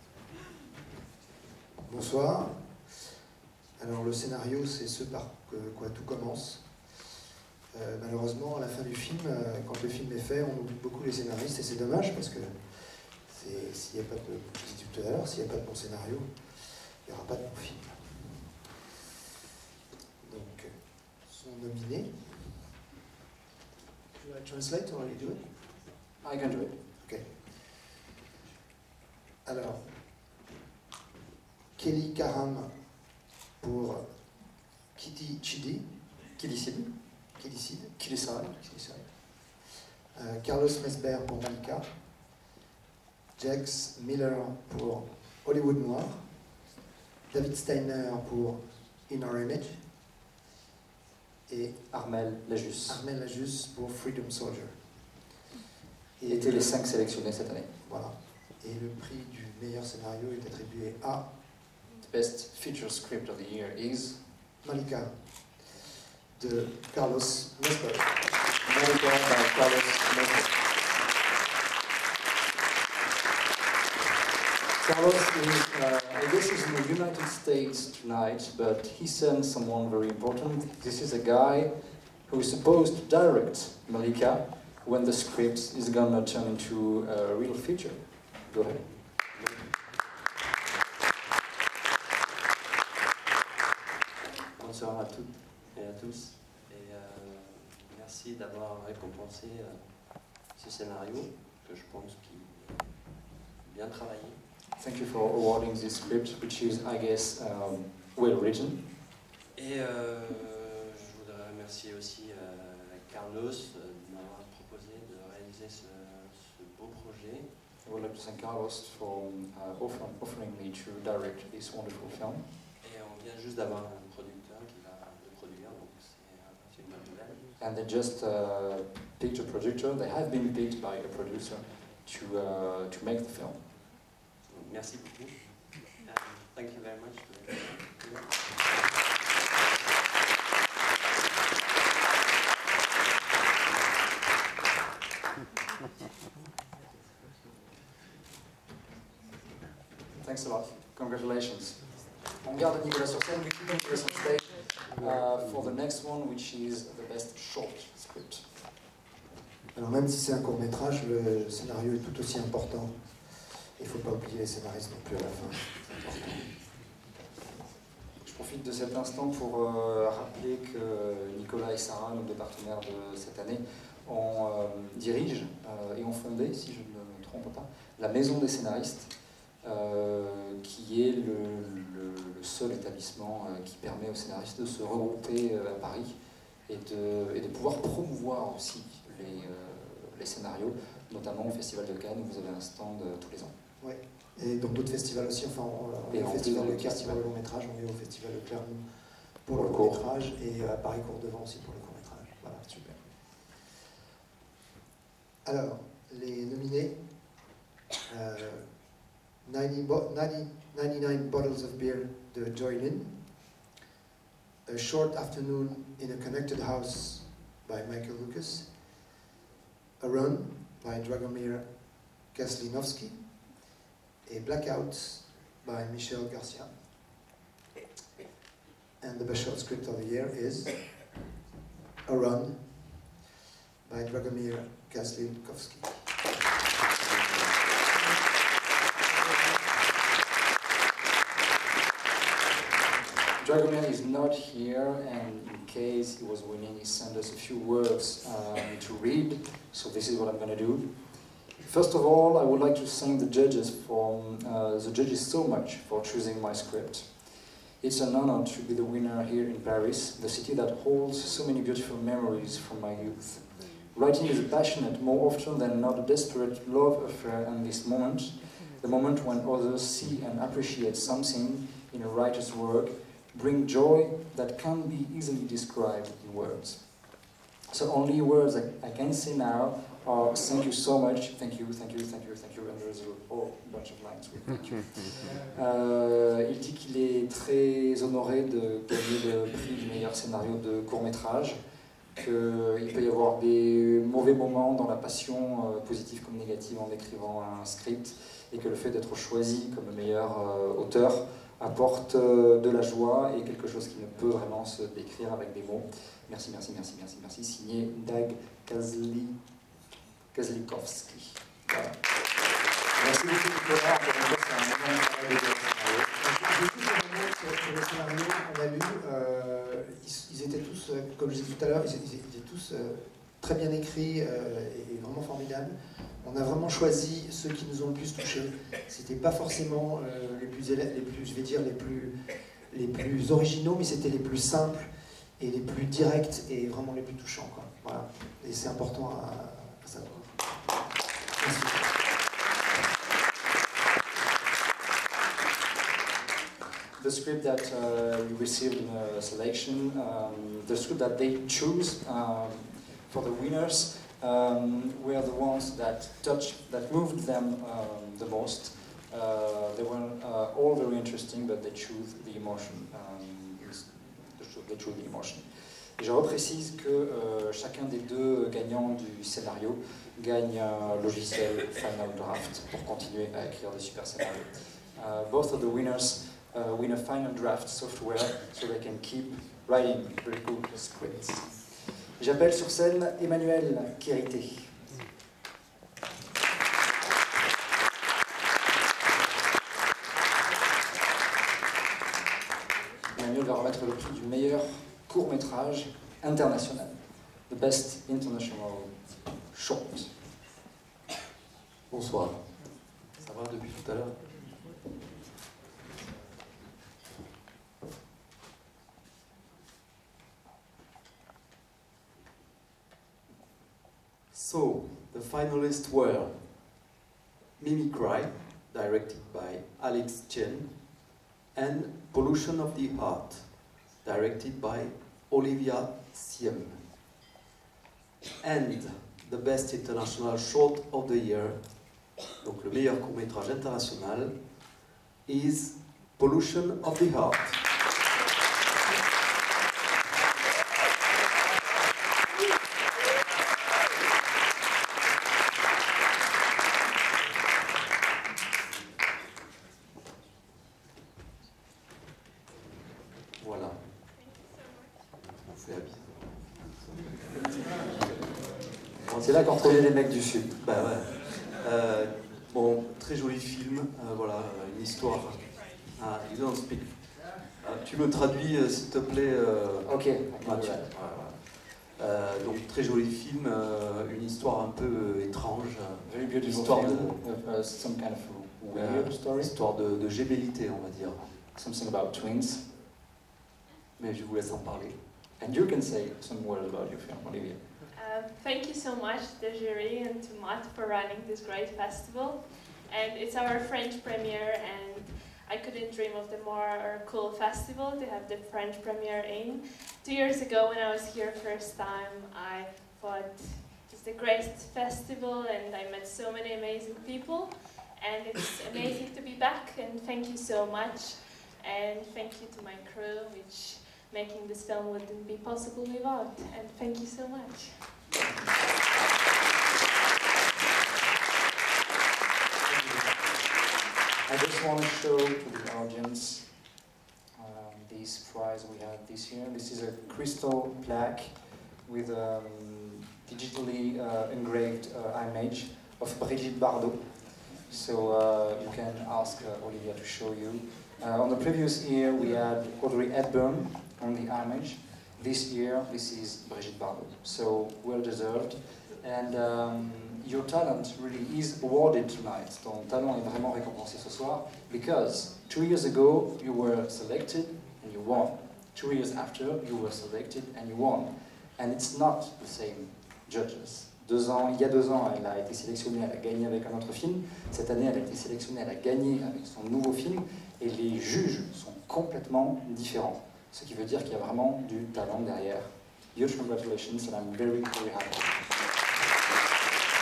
Bonsoir. Alors le scénario, c'est ce par quoi tout commence. Malheureusement, à la fin du film, quand le film est fait, on oublie beaucoup les scénaristes et c'est dommage parce que s'il n'y a pas de, je disais tout à l'heure, s'il n'y a pas de bon scénario, il n'y aura pas de bon film. Donc, sont nominés. Should I translate or you do it? I can do it. Ok. Alors, Kelly Karam pour Kitty Chidi. Kilicide. Carlos Mesber pour Malika. Jax Miller pour Hollywood Noir. David Steiner pour In Our Image. Et Armel Lajus pour Freedom Soldier. Et étaient les 5 sélectionnés cette année. Voilà. Et le prix du meilleur scénario est attribué à The best feature script of the year is Malika de Carlos Mesber. Malika by Carlos Mesber. Carlos is, I guess he's in the United States tonight, but he sent someone very important. This is a guy who is supposed to direct Malika when the script is gonna turn into a real feature. Go ahead. Bonsoir à toutes et à tous, et merci d'avoir récompensé ce scénario que je pense qu'il est bien travaillé. Thank you for awarding this script, which is, I guess, well written. Et je voudrais remercier aussi Carlos de m'avoir proposé de réaliser ce beau projet. I would like to thank Carlos for offering me to direct this wonderful film. Et on vient juste d'avoir un producteur qui va le produire, donc c'est une bonne nouvelle. And they just picked a producer. They have been picked by a producer to make the film. Merci beaucoup. Thank you very much. Thanks a lot. Congratulations. On garde Nicolas sur scène, we keep Nicolas on stage for the next one, which is the best short script. Alors même si c'est un court métrage, le scénario est tout aussi important. Il ne faut pas oublier les scénaristes non plus à la fin. C'est important. Je profite de cet instant pour rappeler que Nicolas et Sarah, nos deux partenaires de cette année, dirigent et ont fondé, si je ne me trompe pas, la Maison des scénaristes, qui est le seul établissement qui permet aux scénaristes de se regrouper à Paris et de pouvoir promouvoir aussi les scénarios, notamment au Festival de Cannes où vous avez un stand tous les ans. Oui, et dans d'autres festivals aussi, enfin on est au Festival de Cannes pour le long métrage, on est au Festival de Clermont pour le court métrage et à Paris Court-Devant aussi pour le court métrage. Voilà, super. Alors, les nominés, 99 Bottles of Beer de Joy Lynn, A Short Afternoon in a Connected House by Michael Lucas, A Run by Dragomir Kaslinovsky, et Blackout by Michel Garcia. And the best short script of the year is A Run by Dragomir Kaslinovsky. Dragomir is not here, and in case he was winning, he sent us a few words to read, so this is what I'm going to do. First of all, I would like to thank the judges so much for choosing my script. It's an honor to be the winner here in Paris, the city that holds so many beautiful memories from my youth. Writing is passionate, more often than not a desperate love affair, and this moment, the moment when others see and appreciate something in a writer's work, bring joy that can't be easily described in words. So only words I can say now Thank you so much. Thank you. And there's a whole bunch of lines with thank you. Il dit qu'il est très honoré de gagner le prix du meilleur scénario de court-métrage, qu'il peut y avoir des mauvais moments dans la passion, positive comme négative, en écrivant un script, et que le fait d'être choisi comme le meilleur auteur apporte de la joie et quelque chose qui ne peut vraiment se décrire avec des mots. Merci. Signé Dag Kazlikowski. Voilà. Merci beaucoup Nicolas. C'est un énorme travail sur le scénario qu'on a lu, ils étaient tous, comme je disais tout à l'heure, ils étaient tous très bien écrits et vraiment formidables. On a vraiment choisi ceux qui nous ont le plus touchés. C'était pas forcément les plus originaux, mais c'était les plus simples et les plus directs et vraiment les plus touchants, quoi. Voilà. Et c'est important à savoir. Merci. The script that you received in a selection, the script that they choose for the winners were the ones that moved them the most. They were all very interesting, but they chose the emotion. Et je reprécise que chacun des deux gagnants du scénario gagne un logiciel Final Draft pour continuer à écrire des super scénarios. Both of the winners win a Final Draft software so they can keep writing very good scripts. J'appelle sur scène Emmanuel Queritet. Emmanuel va remettre le prix du meilleur court-métrage international. The Best International Short. Bonsoir. Ça va depuis tout à l'heure? So, the finalists were Mimicry, directed by Alex Chen, and Pollution of the Heart, directed by Olivia Siem. And the best international short of the year, donc le meilleur court-métrage international, is Pollution of the Heart. C'est là qu'on retrouvait les mecs du Sud. Bah ouais. Bon, très joli film, voilà, une histoire. Ah, you don't speak. Tu me traduis, s'il te plaît, Mathieu. Donc, très joli film, une histoire un peu étrange. Very beautiful histoire film, some kind of weird story. Histoire de gémellité, on va dire. Something about twins. Mais je vous laisse en parler. And you can say some words about your film, Olivia. Thank you so much, the jury, and to Matt for running this great festival. And it's our French premiere, and I couldn't dream of the more cool festival to have the French premiere in. 2 years ago, when I was here first time, I thought it's the greatest festival, and I met so many amazing people. And it's amazing to be back, and thank you so much. And thank you to my crew, which making this film wouldn't be possible without. And thank you so much. I just want to show to the audience this prize we had this year. This is a crystal plaque with a digitally engraved image of Brigitte Bardot. So you can ask Olivia to show you. On the previous year we had Audrey Hepburn on the image. This year, this is Brigitte Bardot, so well deserved. And your talent really is awarded tonight. Ton talent est vraiment récompensé ce soir, because 2 years ago you were selected and you won. 2 years after you were selected and you won. And it's not the same judges. Il y a 2 ans, elle a été sélectionnée, elle a gagné avec un autre film. Cette année, elle a été sélectionnée, elle a gagné avec son nouveau film. Et les juges sont complètement différents. Ce qui veut dire qu'il y a vraiment du talent derrière. Huge congratulations, and I'm very, very happy.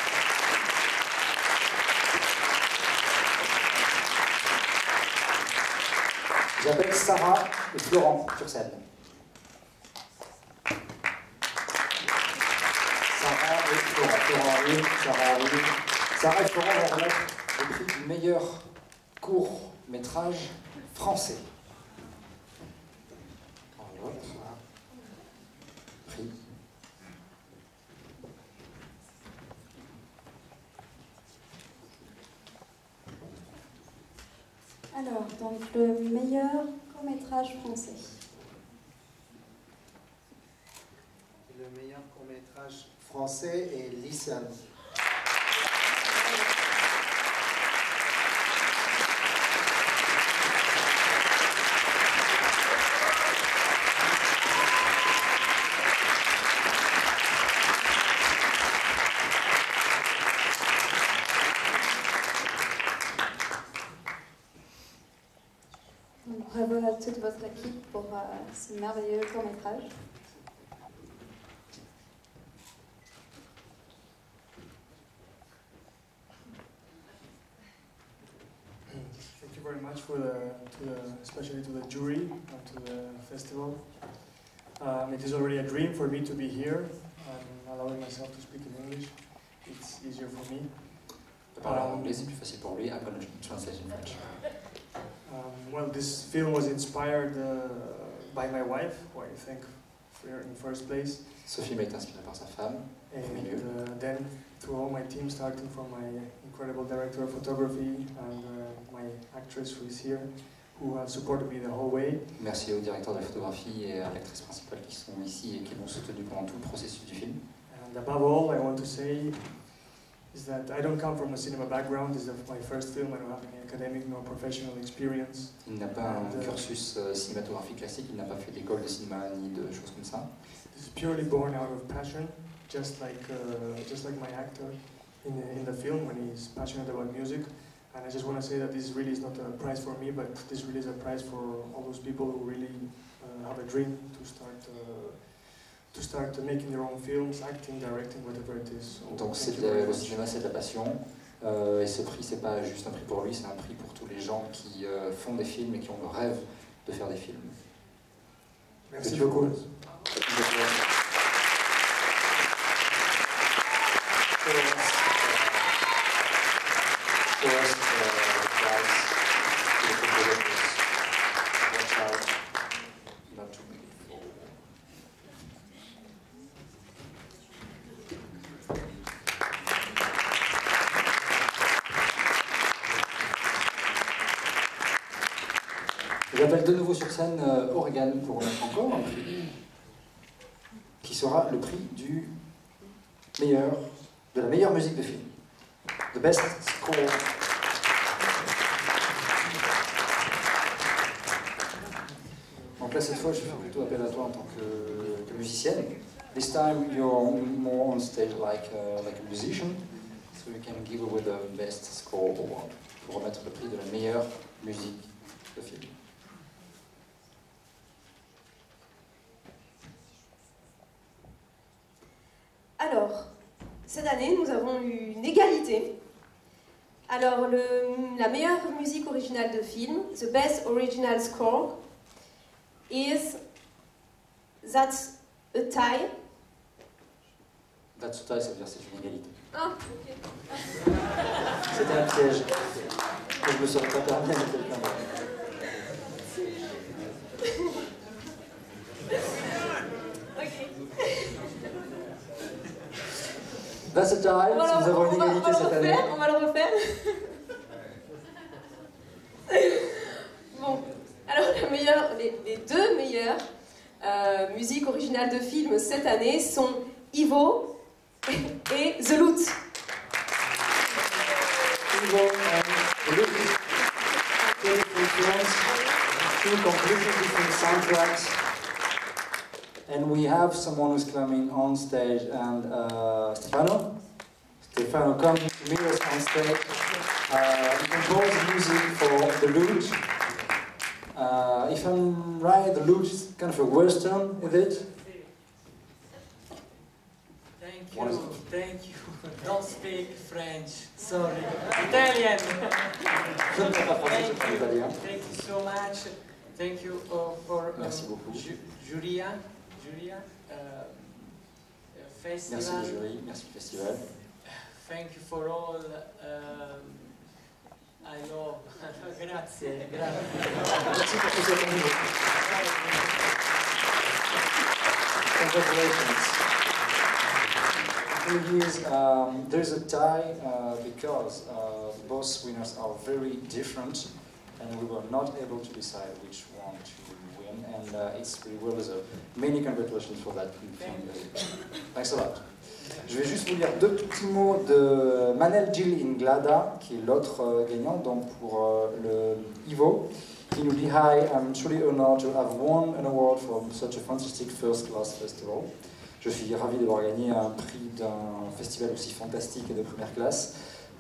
J'appelle Sarah et Florent sur scène. Sarah et Florent. Sarah et Florent vont remettre le prix du meilleur court-métrage français. Prix. Alors, donc le meilleur court-métrage français. Le meilleur court-métrage français est Listen. Bravo à toute votre équipe pour ce merveilleux court-métrage. Thank you very much especially to the jury and to the festival. It is already a dream for me to be here and allowing myself to speak in English. It's easier for me. Parler en anglais, c'est plus facile pour lui. I'm going to translate in French. Well, this film was inspired by my wife, who I think in first place. Ce film a été inspiré par sa femme. And then through all my team, starting from my incredible director of photography and my actress who is here, who have supported me the whole way. Merci au directeur de la photographie et à l'actrice principale qui sont ici et qui m'ont soutenu pendant tout le processus du film. And above all, I want to say is that I don't come from a cinema background. This is my first film. I don't have any academic nor professional experience. Il n'a pas un cursus cinématographique classique, il n'a pas fait d'école de cinéma ni de choses comme ça. This is purely born out of passion, just like my actor in the film when he's passionate about music. And I just want to say that this really is not a prize for me, but this really is a prize for all those people who really have a dream to start making their own films, acting, directing, whatever it is. So donc le cinéma, c'est de la passion. Et ce prix, c'est pas juste un prix pour lui, c'est un prix pour tous les gens qui font des films et qui ont le rêve de faire des films. Merci beaucoup. J'appelle de nouveau sur scène Morgane pour remettre encore un prix qui sera le prix de la meilleure musique de film. The best score. Donc là, cette fois, je fais plutôt appel à toi en tant que musicienne. This time, you're more on stage like a musician, so you can give away the best score award pour remettre le prix de la meilleure musique de film. Alors, cette année, nous avons eu une égalité. Alors, la meilleure musique originale de film, the best original score, is That's a Tie. That's a Tie, ça veut dire c'est une égalité. Ah, ok. C'était un piège. Je me serais pas permis avec quelqu'un d'autre. That's a Tie, nous avons une égalité cette année. On va le refaire. Bon, alors les deux meilleures musiques originales de films cette année sont Ivo et The Loot. Ivo and The Loot. Two completely different soundtracks. And we have someone who's coming on stage, and Stefano, come to meet us on stage. He composed music for The Lute. If I'm right, The Lute is kind of a western, is it? Thank you. Don't speak French, sorry. Italian. Thank you so much. Thank you for Merci beaucoup. Julia festival. Merci le jury, merci le festival. Thank you for all. I love. Grazie. Merci pour tout cet amour. Congratulations. The thing is, there's a tie because both winners are very different, and we were not able to decide which one to win, and it's really well deserved. Many congratulations for that film. Thanks a lot. Je vais juste vous lire deux petits mots de Manel Gil Inglada, qui est l'autre gagnant, donc pour le Ivo, qui nous dit « Hi, I'm truly honored to have won an award from such a fantastic first-class festival. Je suis ravi d'avoir gagné un prix d'un festival aussi fantastique et de première classe.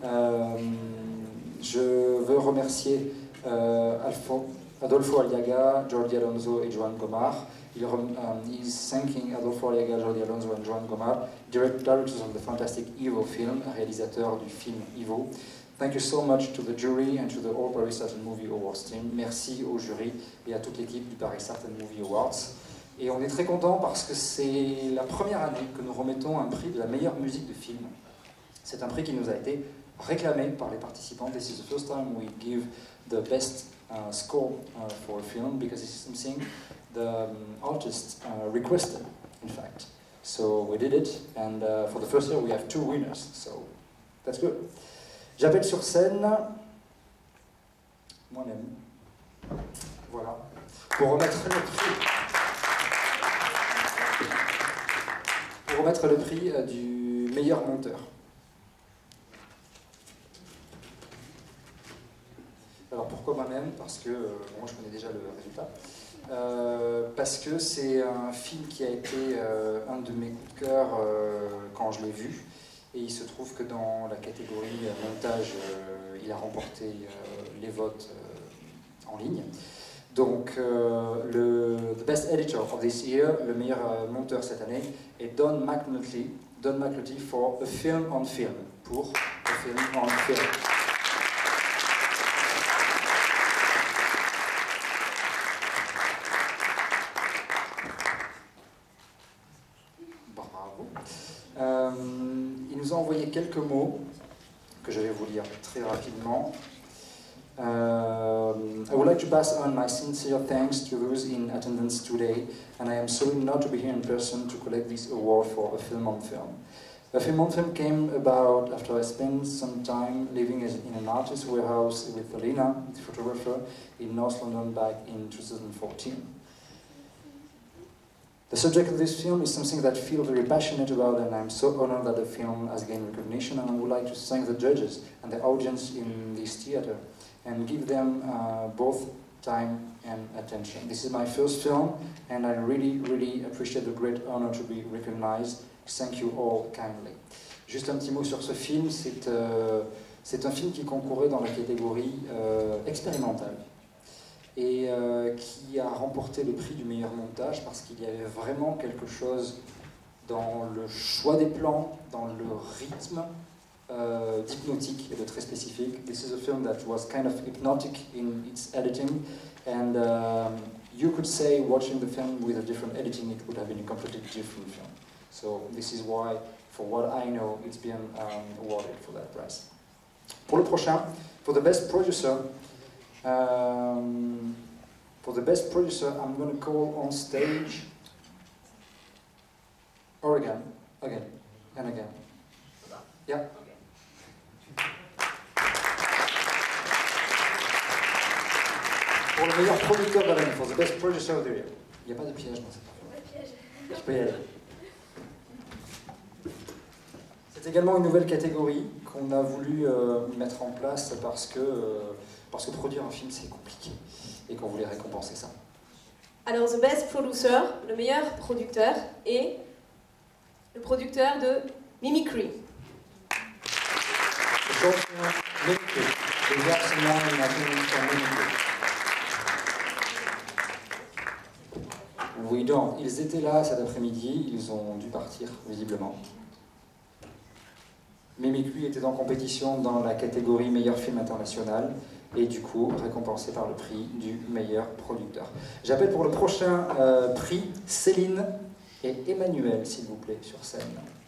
Je veux remercier Adolfo Aliaga, Jordi Alonso et Joan Gomar. He's thanking Adolfo Aliaga, Jordi Alonso and Joan Gomar, directors of the fantastic Ivo film, réalisateurs du film Ivo. Thank you so much to the jury and to the All Paris Certain Movie Awards team. Merci au jury et à toute l'équipe du Paris Certain Movie Awards. Et on est très content parce que c'est la première année que nous remettons un prix de la meilleure musique de film. C'est un prix qui nous a été réclamé par les participants. This is the first time we give the best score for a film because it's something the artist requested, in fact. So we did it, and for the first year we have 2 winners, so that's good. J'appelle sur scène moi-même, voilà, pour remettre le prix du meilleur monteur. Alors pourquoi moi-même? Parce que moi je connais déjà le résultat. Parce que c'est un film qui a été un de mes coups de cœur quand je l'ai vu. Et il se trouve que dans la catégorie montage, il a remporté les votes en ligne. Donc the best editor of this year, le meilleur monteur cette année, est Don McNulty for A Film on Film, pour A Film on Film. Il nous a envoyé quelques mots que je vais vous lire très rapidement. I would like to pass on my sincere thanks to those in attendance today, and I am sorry not to be here in person to collect this award for A Film on Film. A Film on Film came about after I spent some time living in an artist's warehouse with Alina, the photographer, in North London back in 2014. The subject of this film is something that I feel very passionate about, and I'm so honored that the film has gained recognition, and I would like to thank the judges and the audience in this theater and give them both time and attention. This is my first film, and I really, really appreciate the great honor to be recognized. Thank you all kindly. Juste un petit mot sur ce film, c'est un film qui concourait dans la catégorie expérimentale. Et qui a remporté le prix du meilleur montage parce qu'il y avait vraiment quelque chose dans le choix des plans, dans le rythme d'hypnotique et de très spécifique. This is a film that was kind of hypnotic in its editing, and you could say watching the film with a different editing it would have been a completely different film. So this is why, for what I know, it's been awarded for that prize. Pour le prochain, for the best producer, I'm going to call on stage Oregon again and again. Yeah. Pour le meilleur producteur de l'année, for the best producer of the year. Il n'y a pas de piège dans cette affaire. Je peux y aller. C'est également une nouvelle catégorie qu'on a voulu mettre en place parce que produire un film c'est compliqué et qu'on voulait récompenser ça. Alors, the best producer, le meilleur producteur, est le producteur de Mimicry. Le champion Mimicry, le versement Mimicry. Oui, donc, ils étaient là cet après-midi, ils ont dû partir, visiblement. Mimicry était en compétition dans la catégorie meilleur film international. et du coup récompensé par le prix du meilleur producteur. J'appelle pour le prochain prix Céline et Emmanuel, s'il vous plaît, sur scène.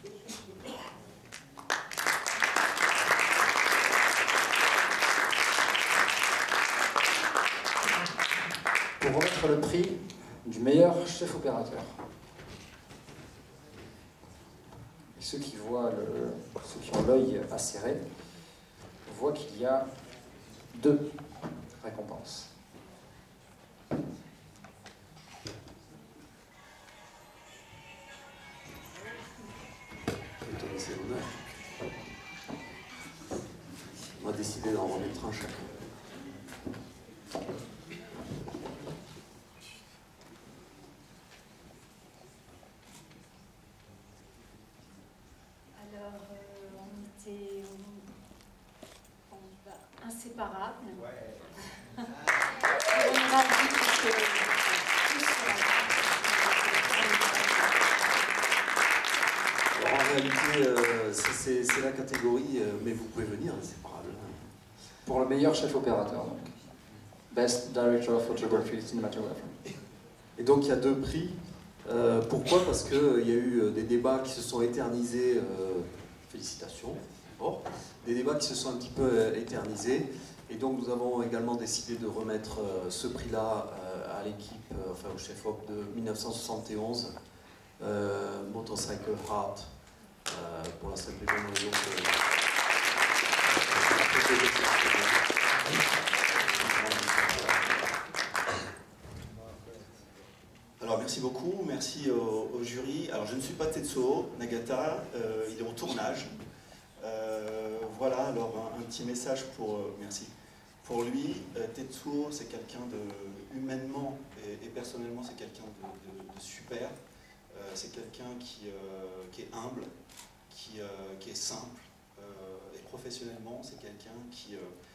Pour remettre le prix du meilleur chef opérateur. Et ceux qui voient ceux qui ont l'œil acéré voient qu'il y a 2 récompenses. C'est l'honneur. On a décidé d'en remettre un chacun. Inséparables. Ouais. On est ravis parce que Alors, en réalité, c'est la catégorie, mais vous pouvez venir, inséparable. Pour le meilleur chef opérateur, donc. Best Director of Photography, Cinematography. Et donc il y a 2 prix. Pourquoi? Parce qu'il y a eu des débats qui se sont éternisés. Félicitations. Bon. Des débats qui se sont un petit peu éternisés. Et donc nous avons également décidé de remettre ce prix-là à l'équipe, enfin au chef-op de 1971, Motorcycle Heart, pour la simple et bonne raison que... Alors merci beaucoup, merci au jury. Alors je ne suis pas Tetsuo Nagata, il est au tournage. Voilà, alors un petit message merci. Pour lui, Tetsuo c'est quelqu'un de, humainement et personnellement c'est quelqu'un de super. C'est quelqu'un qui est humble, qui est simple, et professionnellement c'est quelqu'un qui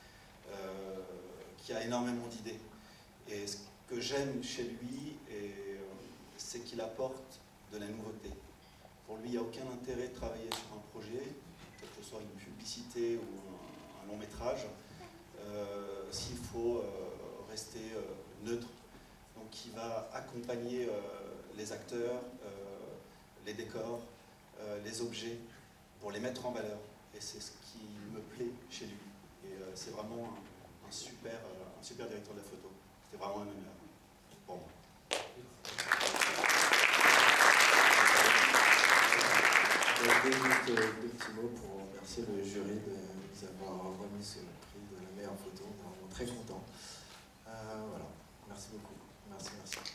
a énormément d'idées. Et ce que j'aime chez lui, c'est qu'il apporte de la nouveauté. Pour lui, il n'y a aucun intérêt de travailler sur un projet, que ce soit une publicité ou un long métrage, s'il faut rester neutre. Donc il va accompagner les acteurs, les décors, les objets, pour les mettre en valeur. Et c'est ce qui me plaît chez lui. Et c'est vraiment un super directeur de la photo. C'était vraiment un honneur. Bon. Deux petits mots pour remercier le jury de nous avoir remis ce prix de la meilleure photo. On est vraiment très contents. Voilà. Merci beaucoup. Merci.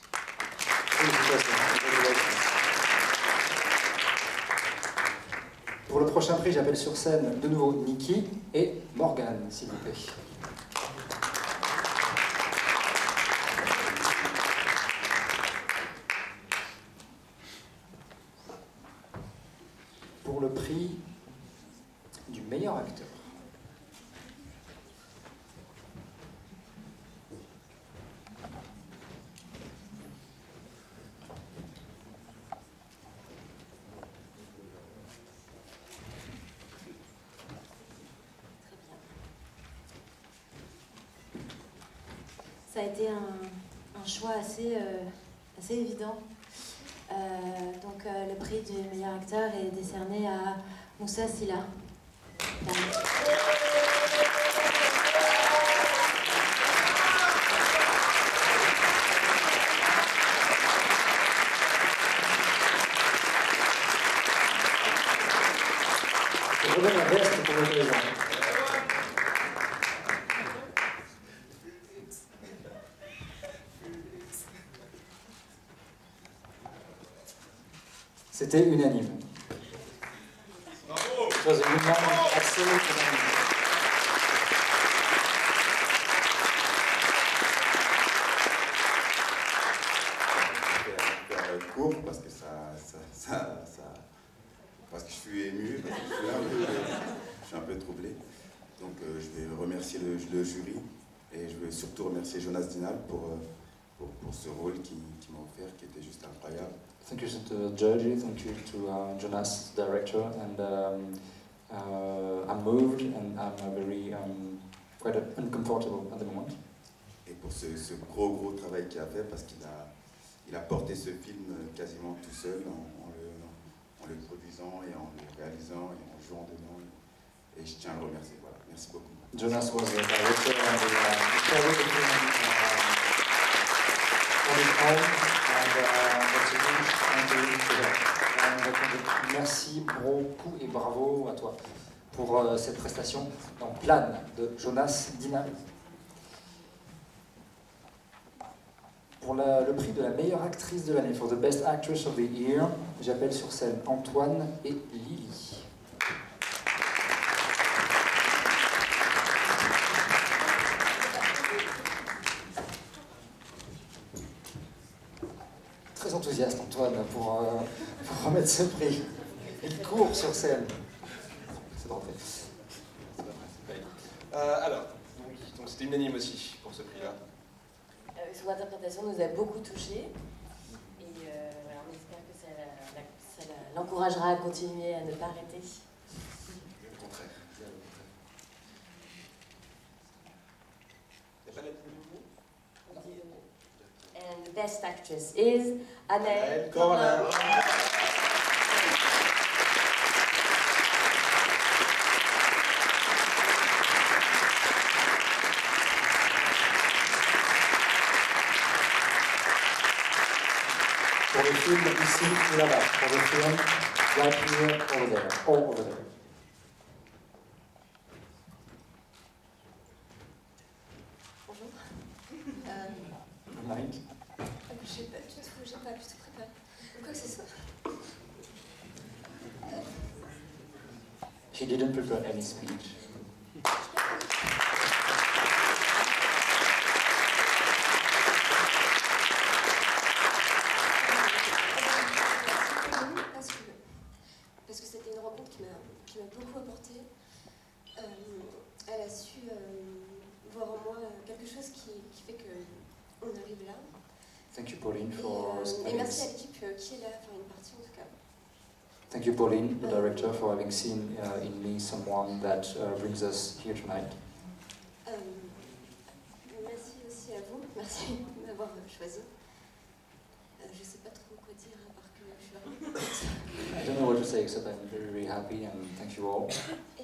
Pour le prochain prix, j'appelle sur scène de nouveau Nicky et Morgane, s'il vous plaît. Pour le prix du meilleur acteur. Ça a été un choix assez évident. Donc le prix du meilleur acteur est décerné à Moussa Sylla. Je remets la veste pour le présent. C'était unanime. Bravo! It was unanimous, absolutely unanimous. Je vais faire court parce que parce que je suis ému, parce que je suis un peu troublé. Donc je vais remercier le jury et je vais surtout remercier Jonas Dinal pour ce rôle qu'il m'a offert, qui était juste incroyable. Thank you to the judges, thank you to Jonas, director, and I'm moved and I'm very quite uncomfortable at the moment. Et pour ce gros travail qu'il a fait, parce qu'il a porté ce film quasiment tout seul en le produisant et en le réalisant et en jouant dedans. Et je tiens à le remercier. Voilà. Merci beaucoup. Jonas was the director and carried the film on his own, and that's a huge thank you to him. Merci beaucoup et bravo à toi pour cette prestation dans Plan de Jonas Dinal. Pour le prix de la meilleure actrice de l'année, for the best actress of the year, j'appelle sur scène Antoine et Lilly. Très enthousiaste Antoine pour remettre ce prix. Il court sur scène. C'est d'entrée. Alors, donc c'était unanime aussi pour ce prix-là. Son interprétation nous a beaucoup touchés et voilà, on espère que ça l'encouragera à continuer, à ne pas arrêter. Au contraire. Il n'y a pas la And the best actress is Anaëlle Corner. Pour le film ici ou là-bas. Pour le film, right here, over there, all over there. Bonjour. Marie. J'ai pas du tout préparé quoi que ce soit. She didn't prepare any speech. Parce que c'était une rencontre qui m'a beaucoup apporté. Elle a su voir en moi quelque chose qui fait qu'on arrive là. Thank you, Pauline, for Et merci à l'équipe qui est là, enfin une partie en tout cas. Thank you, Pauline, the director, for having seen in me someone that brings us here tonight. Merci aussi à vous, merci de m'avoir choisi. Je sais pas trop quoi dire à part que je suis là. I don't know what to say except I'm very, very happy and thank you all. Et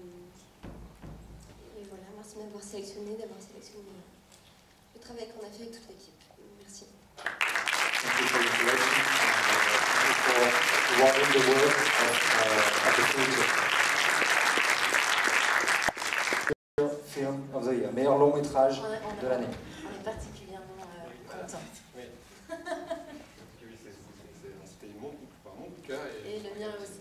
voilà, merci de m'avoir sélectionné, d'avoir sélectionné le travail qu'on a fait avec toute l'équipe. Merci. Thank you for your selection and thank you for awarding the work of the future. Film of the year, meilleur long métrage de l'année. On est particulièrement contents. Oui. C'était mon coup de cœur. Et le mien aussi.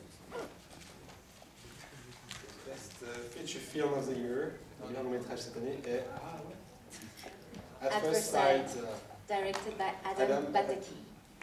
Best feature film of the year, le meilleur long métrage cette année est At First Sight, directed by Adam Bataki.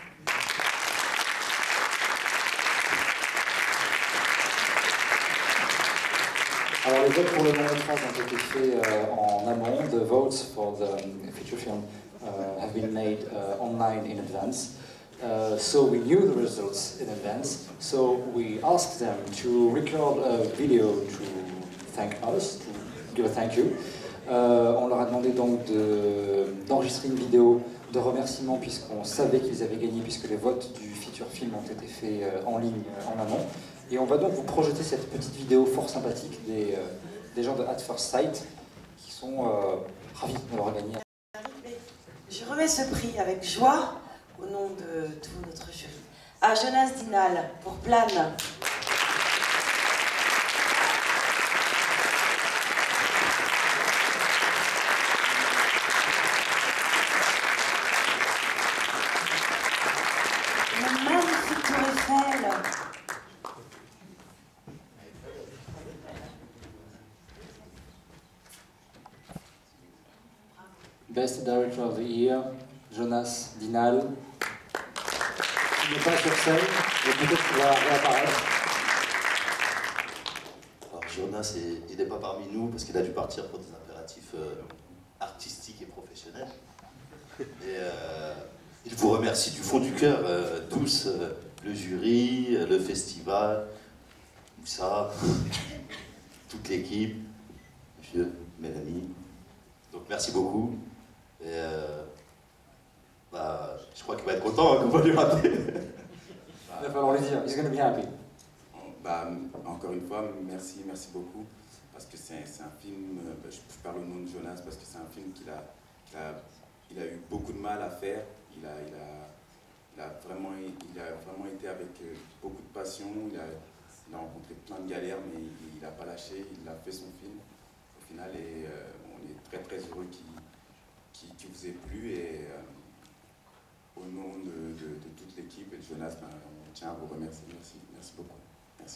Alors les votes pour le long métrage ont été faits en amont. The votes for the feature film have been made online in advance. So we knew the results in advance. So we asked them to record a video to thank us, to give a thank you. On leur a demandé donc d'enregistrer une vidéo de remerciement puisqu'on savait qu'ils avaient gagné, puisque les votes du feature film ont été faits en ligne en amont. Et on va donc vous projeter cette petite vidéo fort sympathique des gens de At First Sight qui sont ravis d'avoir gagné. Je remets ce prix avec joie au nom de tout notre jury à Jonas Dinal pour Plan. Le magnifique Tour Eiffel. Best Director of the Year, Jonas Dinal. Il n'est pas sur scène, mais peut-être qu'il va réapparaître. Alors Jonas, il n'est pas parmi nous parce qu'il a dû partir pour des impératifs artistiques et professionnels. Et il vous remercie du fond du cœur, tous, le jury, le festival, Moussa, toute l'équipe. Monsieur, Mélanie. Donc merci beaucoup. Et je crois qu'il va être content qu'on va lui rater. Il va falloir lui dire, he's going to be happy. Encore une fois, merci beaucoup. Parce que c'est un film, je parle au nom de Jonas, parce que c'est un film qu'il a eu beaucoup de mal à faire. Il a vraiment été avec beaucoup de passion. Il a rencontré plein de galères, mais il n'a pas lâché. Il a fait son film au final, et on est très heureux qu'il vous ait plu. Et au nom de toute l'équipe et de Jonas, on tient à vous remercier. Merci beaucoup. Merci.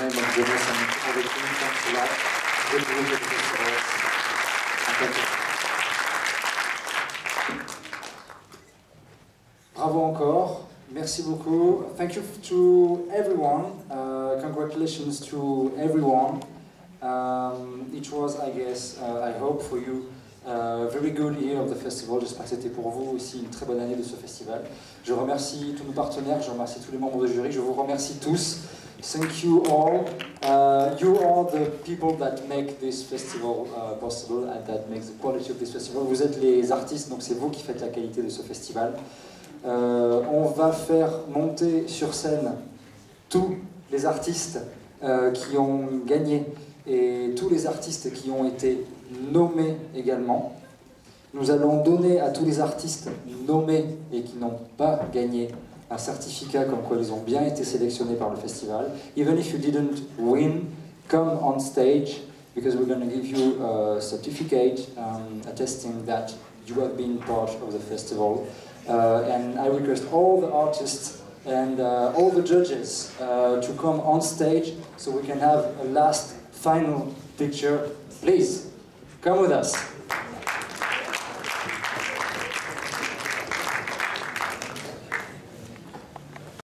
Bravo encore. Merci beaucoup. Thank you to everyone. Congratulations to everyone. It was, I guess, I hope for you, very good year of the festival. J'espère que c'était pour vous aussi une très bonne année de ce festival. Je remercie tous nos partenaires, je remercie tous les membres du jury, je vous remercie tous. Thank you all. You are the people that make this festival possible and that makes the quality of this festival. Vous êtes les artistes, donc c'est vous qui faites la qualité de ce festival. On va faire monter sur scène tous les artistes qui ont gagné et tous les artistes qui ont été nommés également. Nous allons donner à tous les artistes nommés et qui n'ont pas gagné un certificat comme quoi ils ont bien été sélectionnés par le festival. Even if you didn't win, come on stage because we're going to give you a certificate attesting that you have been part of the festival. And I request all the artists and all the judges to come on stage so we can have a last final picture. Please, come with us.